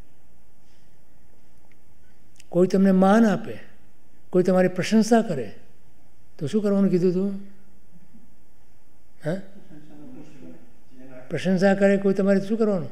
કોઈ તમને માન આપે, કોઈ તમારી પ્રશંસા કરે, તો શું કરવાનું કીધું તું? હા, પ્રશંસા કરે કોઈ તમારે શું કરવાનું?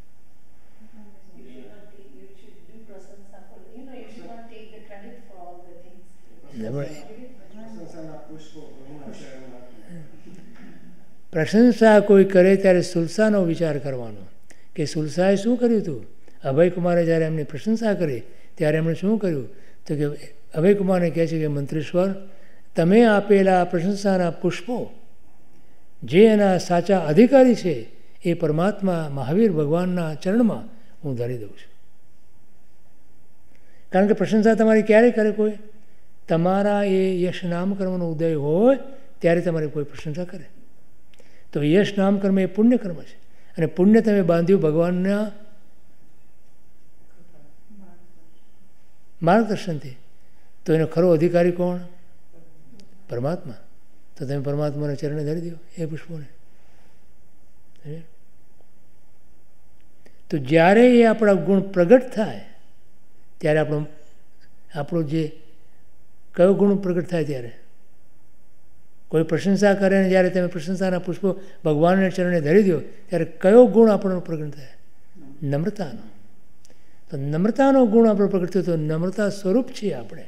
પ્રશંસા કોઈ કરે ત્યારે સુલસાનો વિચાર કરવાનો કે સુલસાએ શું કર્યું હતું. અભયકુમારે જ્યારે એમની પ્રશંસા કરી ત્યારે એમણે શું કર્યું? તો કે અભયકુમારને કહે છે કે મંત્રીશ્વર, તમે આપેલા પ્રશંસાના પુષ્પો જે એના સાચા અધિકારી છે એ પરમાત્મા મહાવીર ભગવાનના ચરણમાં હું ધરી દઉં છું. કારણ કે પ્રશંસા તમારી ક્યારે કરે કોઈ? તમારા એ યશ નામ કર્મનો ઉદય હોય ત્યારે તમારી કોઈ પ્રશંસા કરે. તો યશ નામ કર્મ એ પુણ્યકર્મ છે, અને પુણ્ય તમે બાંધ્યું ભગવાનના માર્ગદર્શનથી. તો એનો ખરો અધિકારી કોણ? પરમાત્મા. તો તમે પરમાત્માના ચરણે ધરી દો એ પુષ્પોને. તો જ્યારે એ આપણા ગુણ પ્રગટ થાય ત્યારે આપણો જે કયો ગુણ પ્રગટ થાય? ત્યારે કોઈ પ્રશંસા કરે ને જ્યારે તમે પ્રશંસાના પુષ્પો ભગવાનના ચરણે ધરી દો ત્યારે કયો ગુણ આપણો પ્રગટ થાય? નમ્રતાનો. તો નમ્રતાનો ગુણ આપણો પ્રગટ થયો. તો નમ્રતા સ્વરૂપ છીએ આપણે,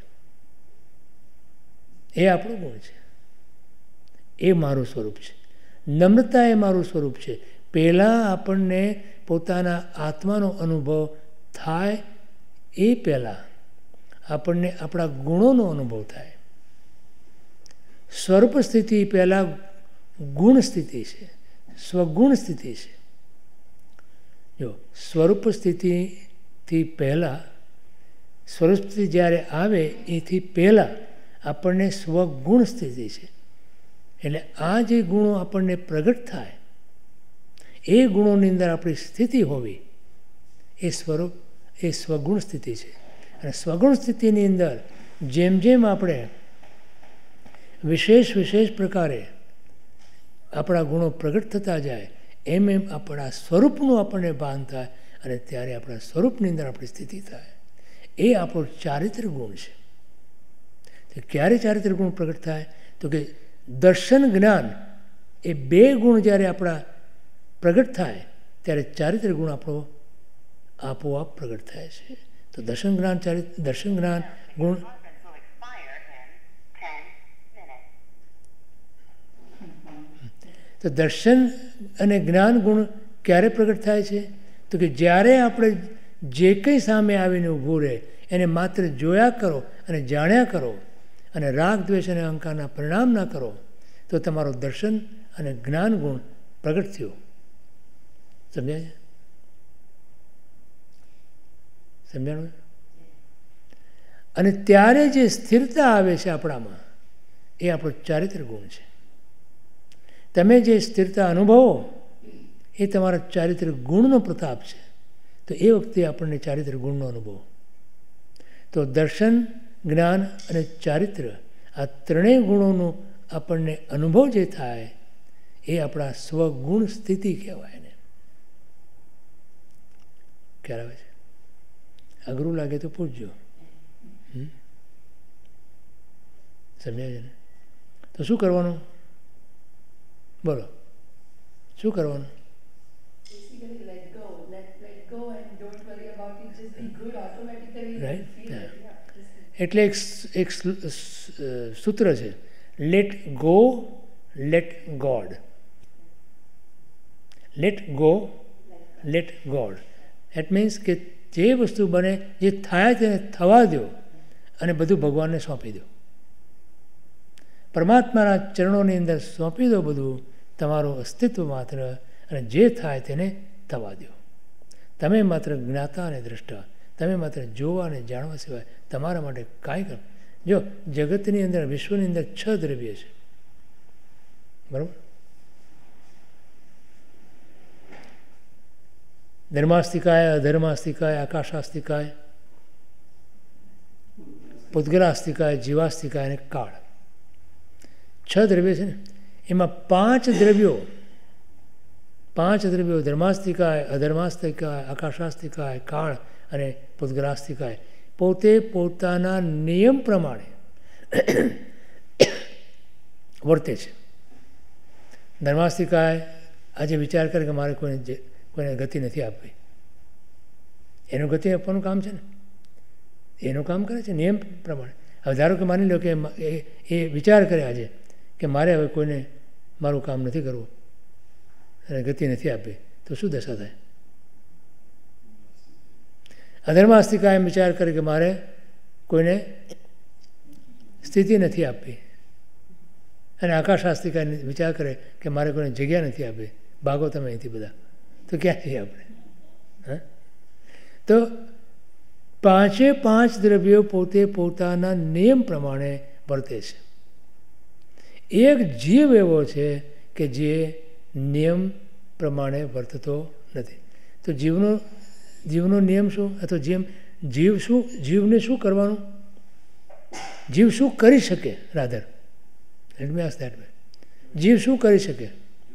એ આપણું ગુણ છે, એ મારું સ્વરૂપ છે. નમ્રતા એ મારું સ્વરૂપ છે. પહેલાં આપણને પોતાના આત્માનો અનુભવ થાય એ પહેલાં આપણને આપણા ગુણોનો અનુભવ થાય. સ્વરૂપ સ્થિતિ પહેલાં ગુણ સ્થિતિ છે, સ્વગુણ સ્થિતિ છે. જો સ્વરૂપ સ્થિતિથી પહેલાં, સ્વરૂપ સ્થિતિ જ્યારે આવે એથી પહેલાં આપણને સ્વગુણ સ્થિતિ છે. એટલે આ જે ગુણો આપણને પ્રગટ થાય એ ગુણોની અંદર આપણી સ્થિતિ હોવી એ સ્વરૂપ, એ સ્વગુણ સ્થિતિ છે. અને સ્વગુણ સ્થિતિની અંદર જેમ જેમ આપણે વિશેષ પ્રકારે આપણા ગુણો પ્રગટ થતા જાય એમ એમ આપણા સ્વરૂપનું આપણને ભાન થાય, અને ત્યારે આપણા સ્વરૂપની અંદર આપણી સ્થિતિ થાય. એ આપણો ચારિત્ર્ય ગુણ છે. તો ક્યારે ચારિત્ર્ય ગુણ પ્રગટ થાય? તો કે દર્શન જ્ઞાન એ બે ગુણ જ્યારે આપણા પ્રગટ થાય ત્યારે ચારિત્ર્ય ગુણ આપણો આપોઆપ પ્રગટ થાય છે. તો દર્શન જ્ઞાન ગુણ તો દર્શન અને જ્ઞાન ગુણ ક્યારે પ્રગટ થાય છે? તો કે જ્યારે આપણે જે કંઈ સામે આવીને ઊભું રહે એને માત્ર જોયા કરો અને જાણ્યા કરો અને રાગ દ્વેષ અને અહંકારના પરિણામ ના કરો, તો તમારો દર્શન અને જ્ઞાન ગુણ પ્રગટ થયો. સમજાય છે? સમજાણું? અને ત્યારે જે સ્થિરતા આવે છે આપણામાં એ આપણો ચારિત્ર્ય ગુણ છે. તમે જે સ્થિરતા અનુભવો એ તમારા ચારિત્ર્ય ગુણનો પ્રતાપ છે. તો એ વખતે આપણને ચારિત્ર્ય ગુણનો અનુભવ. તો દર્શન, જ્ઞાન અને ચારિત્ર્ય આ ત્રણેય ગુણોનો આપણને અનુભવ જે થાય એ આપણા સ્વગુણ સ્થિતિ કહેવાય એને. ખ્યાલ આવે છે? અઘરું લાગે તો પૂછજો. સમજાય છે ને? તો શું કરવાનું? બોલો, શું કરવાનું? એટલે એક સૂત્ર છે, let go, let god. Let go, let god. It means કે જે વસ્તુ બને, જે થાય તેને થવા દો અને બધું ભગવાનને સોંપી દો. પરમાત્માના ચરણોની અંદર સોંપી દો બધું, તમારું અસ્તિત્વ માત્ર, અને જે થાય તેને થવા દો. તમે માત્ર જ્ઞાતા અને દ્રષ્ટા, તમે માત્ર જોવા અને જાણવા સિવાય તમારા માટે કાંઈ કરો. જો જગતની અંદર, વિશ્વની અંદર 6 દ્રવ્ય છે, બરાબર? ધર્માસ્તિકાય, અધર્માસ્તિકાય, આકાશાસ્તિકાય, પૂદ્ગલાસ્તિકાય, જીવાસ્તિકાય અને કાળ. 6 દ્રવ્યો છે ને, એમાં 5 દ્રવ્યો ધર્માસ્તિકાય, અધર્માસ્તિકાય, આકાશાસ્તિકાય, કાળ અને પૂદ્ગલાસ્તિકાય પોતે પોતાના નિયમ પ્રમાણે વર્તે છે. ધર્માસ્તિકાય આજે વિચાર કરે કે મારે કોઈને ગતિ નથી આપવી, એનું ગતિ આપવાનું કામ છે ને, એનું કામ કરે છે નિયમ પ્રમાણે. હવે ધારો કે માની લો કે એ વિચાર કરે આજે કે મારે હવે કોઈને મારું કામ નથી કરવું અને ગતિ નથી આપવી, તો શું દશા થાય? અધર્માસ્તિકા એમ વિચાર કરે કે મારે કોઈને સ્થિતિ નથી આપવી, અને આકાશાસ્તિકા વિચાર કરે કે મારે કોઈને જગ્યા નથી આપવી, ભાગો તમે અહીંથી બધા, તો ક્યાં છીએ આપણે? હા, તો 5 દ્રવ્યો પોતે પોતાના નિયમ પ્રમાણે વર્તે છે. એક જીવ એવો છે કે જે નિયમ પ્રમાણે વર્તતો નથી. તો જીવનો નિયમ શું? અથવા જીવને શું કરવાનું? જીવ શું કરી શકે? Rather let me ask that way. જીવ શું કરી શકે?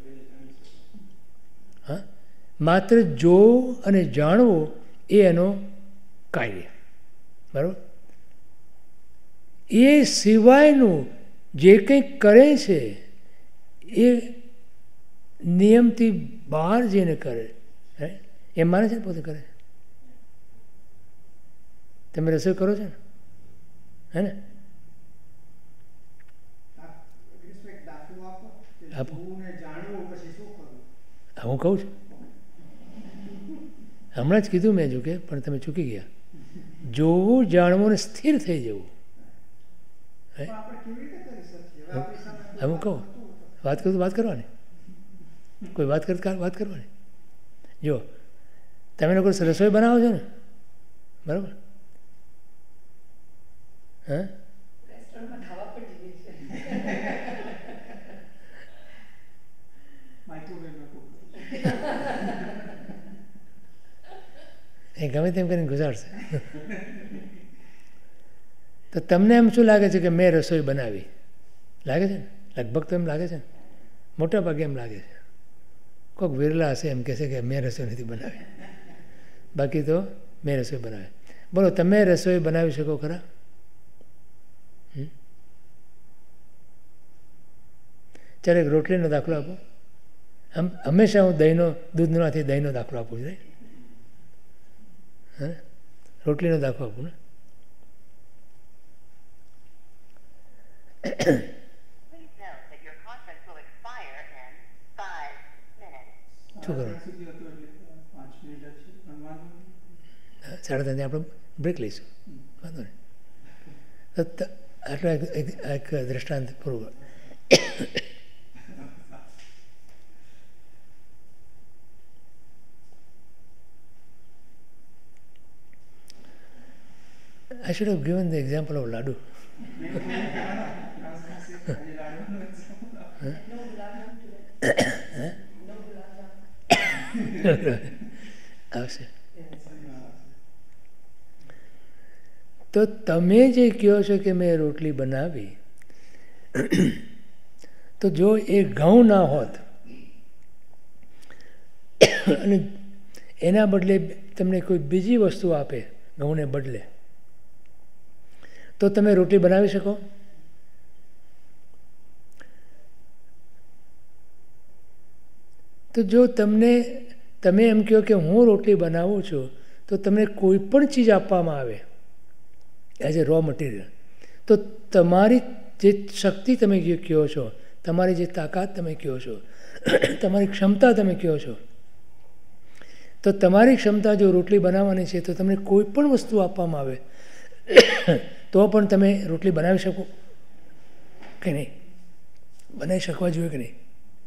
હા, માત્ર જોવું અને જાણવું એ એનો કાર્ય, બરાબર? એ સિવાયનું જે કંઈક કરે છે એ નિયમથી બહાર જઈને કરે, એમ માને છે ને પોતે કરે. તમે રસોઈ કરો છો ને, હે ને? આપો, હું કહું છું, હમણાં જ કીધું મેં, જો કે પણ તમે ચૂકી ગયા. જોવું, જાણવું ને સ્થિર થઈ જવું. હું કહું, વાત કરું તો વાત કરવાની, કોઈ વાત કરવાની. જો તમે લોકો રસોઈ બનાવો છો ને, બરાબર? હા, એ ગમે તેમ કરીને ગુજારશે. તો તમને એમ શું લાગે છે કે મેં રસોઈ બનાવી? લાગે છે ને? લગભગ તો એમ લાગે છે ને, મોટા ભાગે એમ લાગે છે. કોઈક વિરલા હશે એમ કહેશે કે મેં રસોઈ નથી બનાવી, બાકી તો મેં રસોઈ બનાવી. બોલો, તમે રસોઈ બનાવી શકો ખરા? ચાલો એક રોટલીનો દાખલો આપો. હંમેશા હું દૂધમાંથી દહીંનો દાખલો આપું છું. હા, રોટલીનો દાખલો આપું ને. શું કરો? 3:30 આપણે બ્રેક લઈશું, વાંધો નહીં. આટલું એક દ્રષ્ટાંત પૂરું. I should have given the example of Ladu. આવશે. તો તમે જે કહો છો કે મેં રોટલી બનાવી, તો જો એ ઘઉં ના હોત અને એના બદલે તમને કોઈ બીજી વસ્તુ આપે ઘઉંને બદલે, તો તમે રોટલી બનાવી શકો? તો જો તમે એમ કહો કે હું રોટલી બનાવું છું, તો તમને કોઈ પણ ચીજ આપવામાં આવે એઝ એ રો મટીરિયલ, તો તમારી જે શક્તિ તમે જે કહો છો, તમારી જે તાકાત તમે કહો છો, તમારી ક્ષમતા તમે કહો છો, તો તમારી ક્ષમતા જો રોટલી બનાવવાની છે, તો તમને કોઈ પણ વસ્તુ આપવામાં આવે તો પણ તમે રોટલી બનાવી શકો કે નહીં? બનાવી શકવા જોઈએ કે નહીં?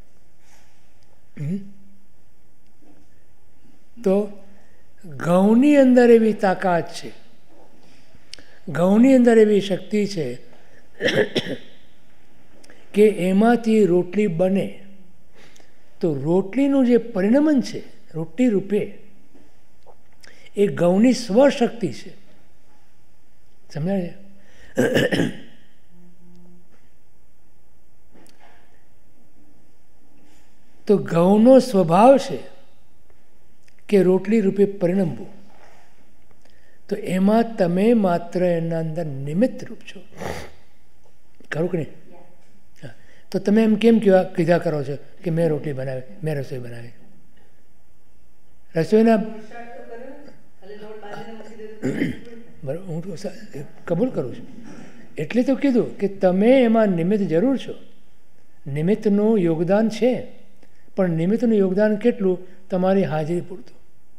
તો ઘઉંની અંદર એવી તાકાત છે, ઘઉંની અંદર એવી શક્તિ છે કે એમાંથી રોટલી બને. તો રોટલીનું જે પરિણમન છે રોટલી રૂપે, એ ઘઉંની સ્વશક્તિ છે. સમજાય? તો ઘઉંનો સ્વભાવ છે કે રોટલી રૂપે પરિણમવું. તો એમાં તમે માત્ર એના અંદર નિમિત્ત રૂપ છો. ખરું કે નહીં? હા. તો તમે એમ કેમ કીધા કરો છો કે મેં રોટલી બનાવી, મેં રસોઈ બનાવી? રસોઈના બરાબર, હું કબૂલ કરું છું. એટલે તો કીધું કે તમે એમાં નિમિત્ત જરૂર છો. નિમિત્તનું યોગદાન છે, પણ નિમિત્તનું યોગદાન કેટલું? તમારી હાજરી પૂરતું.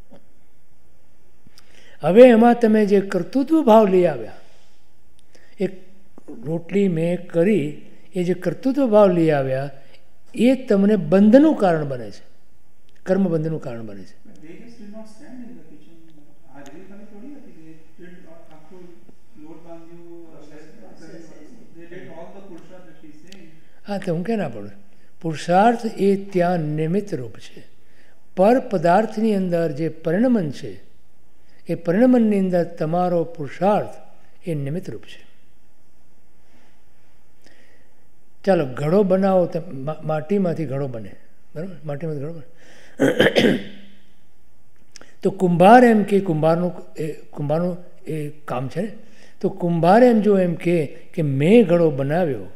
હવે એમાં તમે જે કર્તૃત્વ ભાવ લઈ આવ્યા, એ રોટલી મેં કરી, એ જે કર્તૃત્વ ભાવ લઈ આવ્યા એ તમને બંધનું કારણ બને છે, કર્મ બંધનું કારણ બને છે. હા, તો હું કે ના પડું. પુરુષાર્થ એ ત્યાં નિમિત્ત રૂપ છે. પર પદાર્થની અંદર જે પરિણમન છે, એ પરિણમનની અંદર તમારો પુરુષાર્થ એ નિમિત્ત રૂપ છે. ચાલો, ઘડો બનાવો, માટીમાંથી ઘડો બને, બરાબર? માટીમાંથી ઘડો બને. તો કુંભાર એમ કે કુંભારનું એ કામ છે ને, તો કુંભાર એમ જો એમ કે મેં ઘડો બનાવ્યો,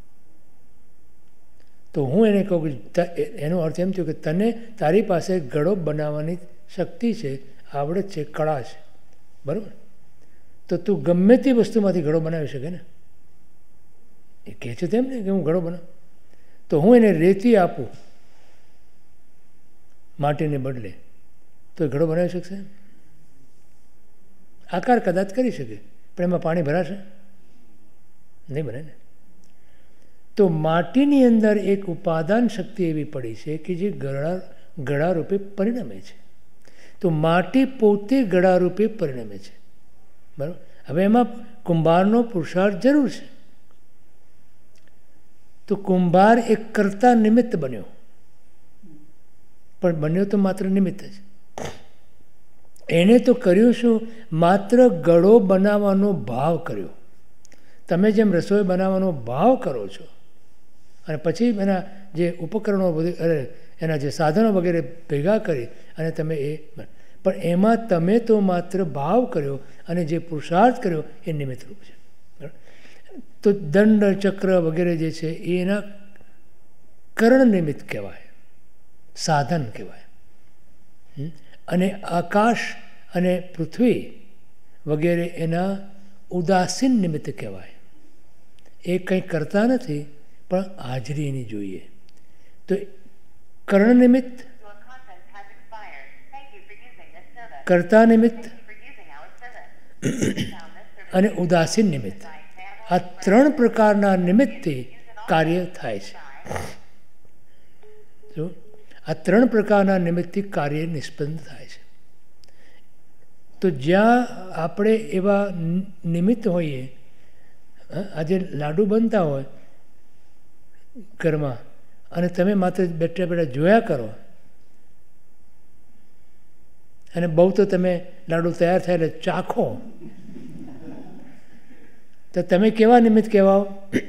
તો હું એને કહું કે એનો અર્થ એમ થયો કે તને, તારી પાસે ઘડો બનાવવાની શક્તિ છે, આવડત છે, કળા છે, બરાબર? તો તું ગમે તે વસ્તુમાંથી ઘડો બનાવી શકે ને. એ કહે છે તેમ ને કે હું ઘડો બનાવું, તો હું એને રેતી આપું માટીને બદલે, તો એ ઘડો બનાવી શકશે? આકાર કદાચ કરી શકે, પણ એમાં પાણી ભરાશે? નહીં બને ને. તો માટીની અંદર એક ઉપાદાન શક્તિ એવી પડી છે કે જે ગળા રૂપે પરિણમે છે. તો માટી પોતે ગળા રૂપે પરિણમે છે, બરાબર? હવે એમાં કુંભારનો પુરુષાર્થ જરૂર છે. તો કુંભાર એક કર્તા નિમિત્ત બન્યો, પણ બન્યો તો માત્ર નિમિત્ત જ. એને તો કર્યું શું? માત્ર ગળો બનાવવાનો ભાવ કર્યો. તમે જેમ રસોઈ બનાવવાનો ભાવ કરો છો, અને પછી એના જે ઉપકરણો એના જે સાધનો વગેરે ભેગા કરી અને તમે એ, પણ એમાં તમે તો માત્ર ભાવ કર્યો અને જે પુરુષાર્થ કર્યો એ નિમિત્ત રૂપ છે. તો દંડ ચક્ર વગેરે જે છે એ એના કરણ નિમિત્ત કહેવાય, સાધન કહેવાય. અને આકાશ અને પૃથ્વી વગેરે એના ઉદાસીન નિમિત્ત કહેવાય. એ કંઈ કરતા નથી, પણ હાજરી એની જોઈએ. તો કરણ નિમિત્ત, કર્તા નિમિત્ત અને ઉદાસીન નિમિત્ત, આ ત્રણ પ્રકારના નિમિત્તથી કાર્ય થાય છે. જો આ ત્રણ પ્રકારના નિમિત્તથી કાર્ય નિષ્પન્ન થાય છે. તો જ્યાં આપણે એવા નિમિત્ત હોઈએ, આજે લાડુ બનતા હોય ઘરમાં અને તમે માત્ર બેઠા બેઠા જોયા કરો, અને બહુ તો તમે લાડુ તૈયાર થાય એટલે ચાખો, તો તમે કેવા નિમિત્ત કહેવાઓ?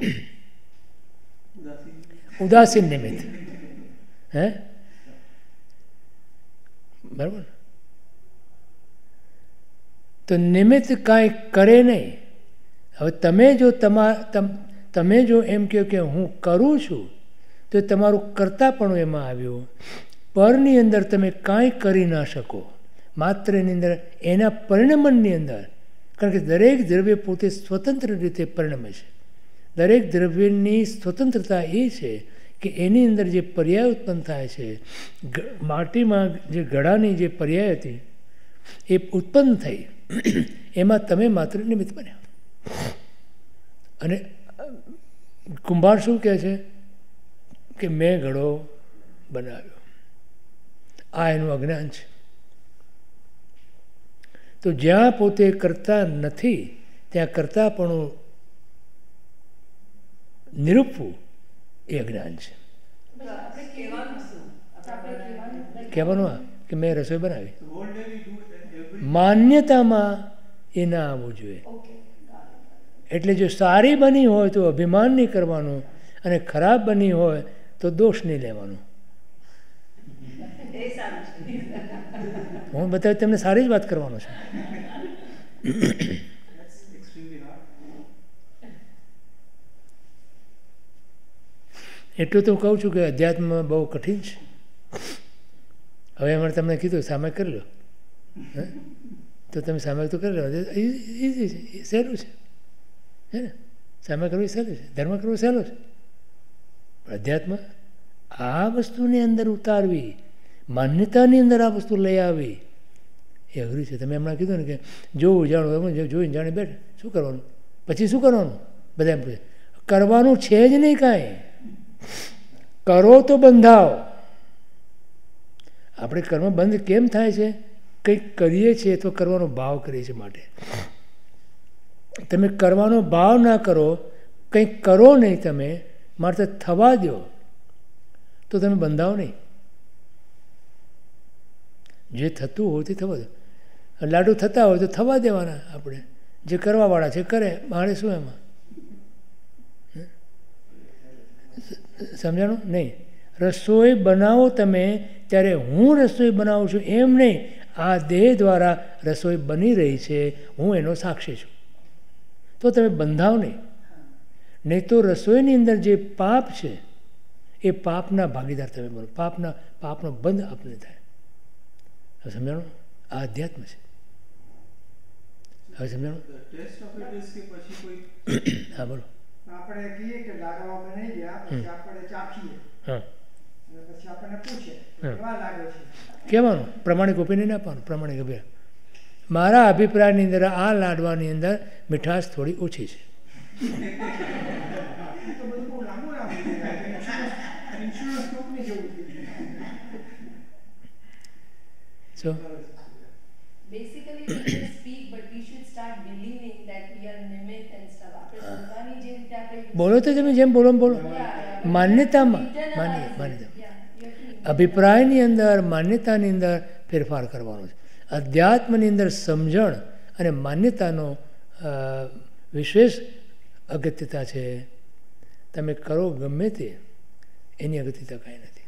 ઉદાસીન નિમિત્ત. હે, બરાબર? તો નિમિત્ત કાંઈ કરે નહીં. હવે તમે જો એમ કહો કે હું કરું છું, તો તમારું કરતાપણું એમાં આવ્યું. પરની અંદર તમે કાંઈ કરી ના શકો, માત્ર એની અંદર એના પરિણમનની અંદર, કારણ કે દરેક દ્રવ્ય પોતે સ્વતંત્ર રીતે પરિણમે છે. દરેક દ્રવ્યની સ્વતંત્રતા એ છે કે એની અંદર જે પર્યાય ઉત્પન્ન થાય છે, માટીમાં જે ઘડાની જે પર્યાય હતી એ ઉત્પન્ન થઈ, એમાં તમે માત્ર નિમિત્ત બન્યા. અને કુંભાર શું કહે છે કે મેં ઘડો બનાવ્યો. આ એનું અજ્ઞાન છે. તો જ્યાં પોતે કરતા નથી ત્યાં કરતાપણું નિરૂપવું એ અજ્ઞાન છે. કહેવાનું આ કે મેં રસોઈ બનાવી, માન્યતામાં એ ના આવવું જોઈએ. એટલે જો સારી બની હોય તો અભિમાન નહીં કરવાનું, અને ખરાબ બની હોય તો દોષ નહીં લેવાનો. હું બધા તમને સારી જ વાત કરવાનો છું. એટલું તો હું કહું છું કે અધ્યાત્મ બહુ કઠિન છે. હવે અમારે તમને કીધું સામે કરી લો, તો તમે સામે તો કરી લો, ઇઝી છે, સહેલું છે, હે ને? સામે કરવું સહેલું છે, ધર્મ કરવું સહેલું છે. પણ અધ્યાત્મ આ વસ્તુની અંદર ઉતારવી, માન્યતાની અંદર આ વસ્તુ લઈ આવી એ અઘરી છે. તમે હમણાં કીધું ને કે જોવું જાણવું, એમ જોઈને જાણી બેઠ, શું કરવાનું? પછી શું કરવાનું? બધા એમ પૂછે. કરવાનું છે જ નહીં કાંઈ. કરો તો બંધાવ. આપણે કર્મ બંધ કેમ થાય છે? કંઈક કરીએ છીએ તો કરવાનો ભાવ કરીએ છીએ માટે. તમે કરવાનો ભાવ ના કરો, કંઈક કરો નહીં તમે, મારે થવા દો, તો તમે બંધાવો નહીં. જે થતું હોય તે થવા દો. લાડુ થતા હોય તો થવા દેવાના. આપણે જે કરવાવાળા છે કરે, મારે શું એમાં? સમજાણું? નહીં. રસોઈ બનાવો તમે ત્યારે હું રસોઈ બનાવું છું એમ નહીં, આ દેહ દ્વારા રસોઈ બની રહી છે, હું એનો સાક્ષી છું, તો તમે બંધાવ નહીં. નહીં તો રસોઈની અંદર જે પાપ છે એ પાપના ભાગીદાર તમે બનો. પાપનો બંધ આપને થાય. હવે સમજાણું? આ અધ્યાત્મ છે. હવે સમજાણું? હા બોલો. આપણે કહીએ કે લાડવા બની ગયા, પછી આપણે ચાખીએ, હા, પછી આપણને પૂછે કેવા લાગે છે, કહેવાનું પ્રમાણિક ઓપિનિયન આપવાનું. પ્રમાણિક અભિપ્રાય, મારા અભિપ્રાયની અંદર આ લાડવાની અંદર મીઠાશ થોડી ઓછી છે. તો બધું બહુ લાંબુ ઇન્સ્યોરન્સ કંપની જેવું. So basically we can speak, but we should start believing that we are નિમિત્ત and stuff. આપણે પોતાની જે રીતે આપણે બોલો તો તમે જેમ બોલો બોલો. માન્યતામાં અભિપ્રાયની અંદર, માન્યતાની અંદર ફેરફાર કરવાનો છે. અધ્યાત્મની અંદર સમજણ અને માન્યતાનો વિશેષ અગત્યતા છે. તમે કરો ગમે તે, એની અગત્યતા કાંઈ નથી.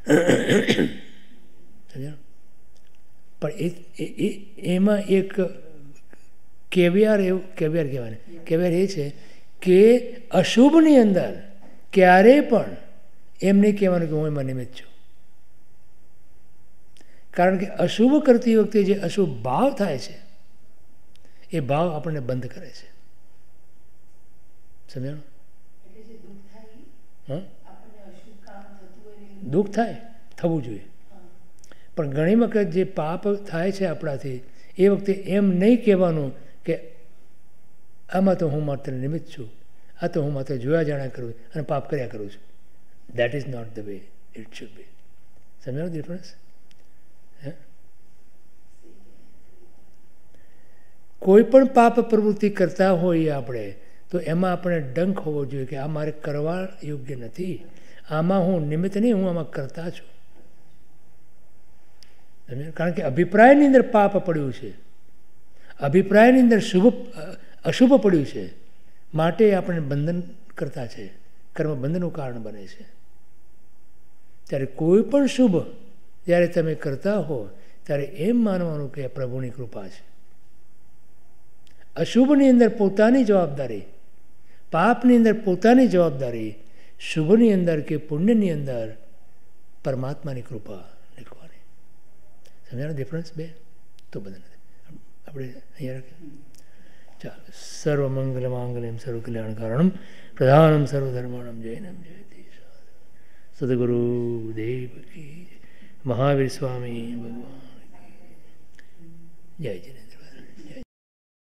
સમજાણું? પણ એમાં એક કેવિયાર કહેવાય ને, કેવિયાર એ છે કે અશુભની અંદર ક્યારેય પણ એમ નહીં કહેવાનું કે હું એમાં નિમિત્ત છું. કારણ કે અશુભ કરતી વખતે જે અશુભ ભાવ થાય છે એ ભાવ આપણને બંધ કરે છે. સમજાણું? હા, દુઃખ થાય, થવું જોઈએ. પણ ઘણી વખત જે પાપ થાય છે આપણાથી, એ વખતે એમ નહીં કહેવાનું કે આમાં તો હું માત્ર નિમિત્ત છું, આ તો હું માત્ર જોયા જાણ્યા કરું અને પાપ કર્યા કરું છું. That is not the way it should be. સમજાણું ડિફરન્સ? હે, કોઈ પણ પાપ પ્રવૃત્તિ કરતા હોઈએ આપણે, તો એમાં આપણે ડંખ હોવો જોઈએ કે આ મારે કરવા યોગ્ય નથી, આમાં હું નિમિત્ત નહીં, હું આમાં કરતા છું. કારણ કે અભિપ્રાયની અંદર પાપ પડ્યું છે, અભિપ્રાયની અંદર અશુભ પડ્યું છે, માટે આપણે બંધન કરતા છે, કર્મ બંધનનું કારણ બને છે. ત્યારે કોઈ પણ શુભ જ્યારે તમે કરતા હો ત્યારે એમ માનવાનું કે પ્રભુની કૃપા છે. અશુભની અંદર પોતાની જવાબદારી, પાપની અંદર પોતાની જવાબદારી, શુભની અંદર કે પુણ્યની અંદર પરમાત્માની કૃપા લીખવાની. સમજાણું ડિફરન્સ બે? તો બધા નથી. આપણે અહીંયા રાખીએ. ચાલો. સર્વમંગલ માંગલ્યમ સર્વકલ્યાણકારણમ પ્રધાનમ સર્વધર્માણમ જૈનમ જયતિ. સદગુરુ દેવ કી, મહાવીર સ્વામી ભગવાન જય જય.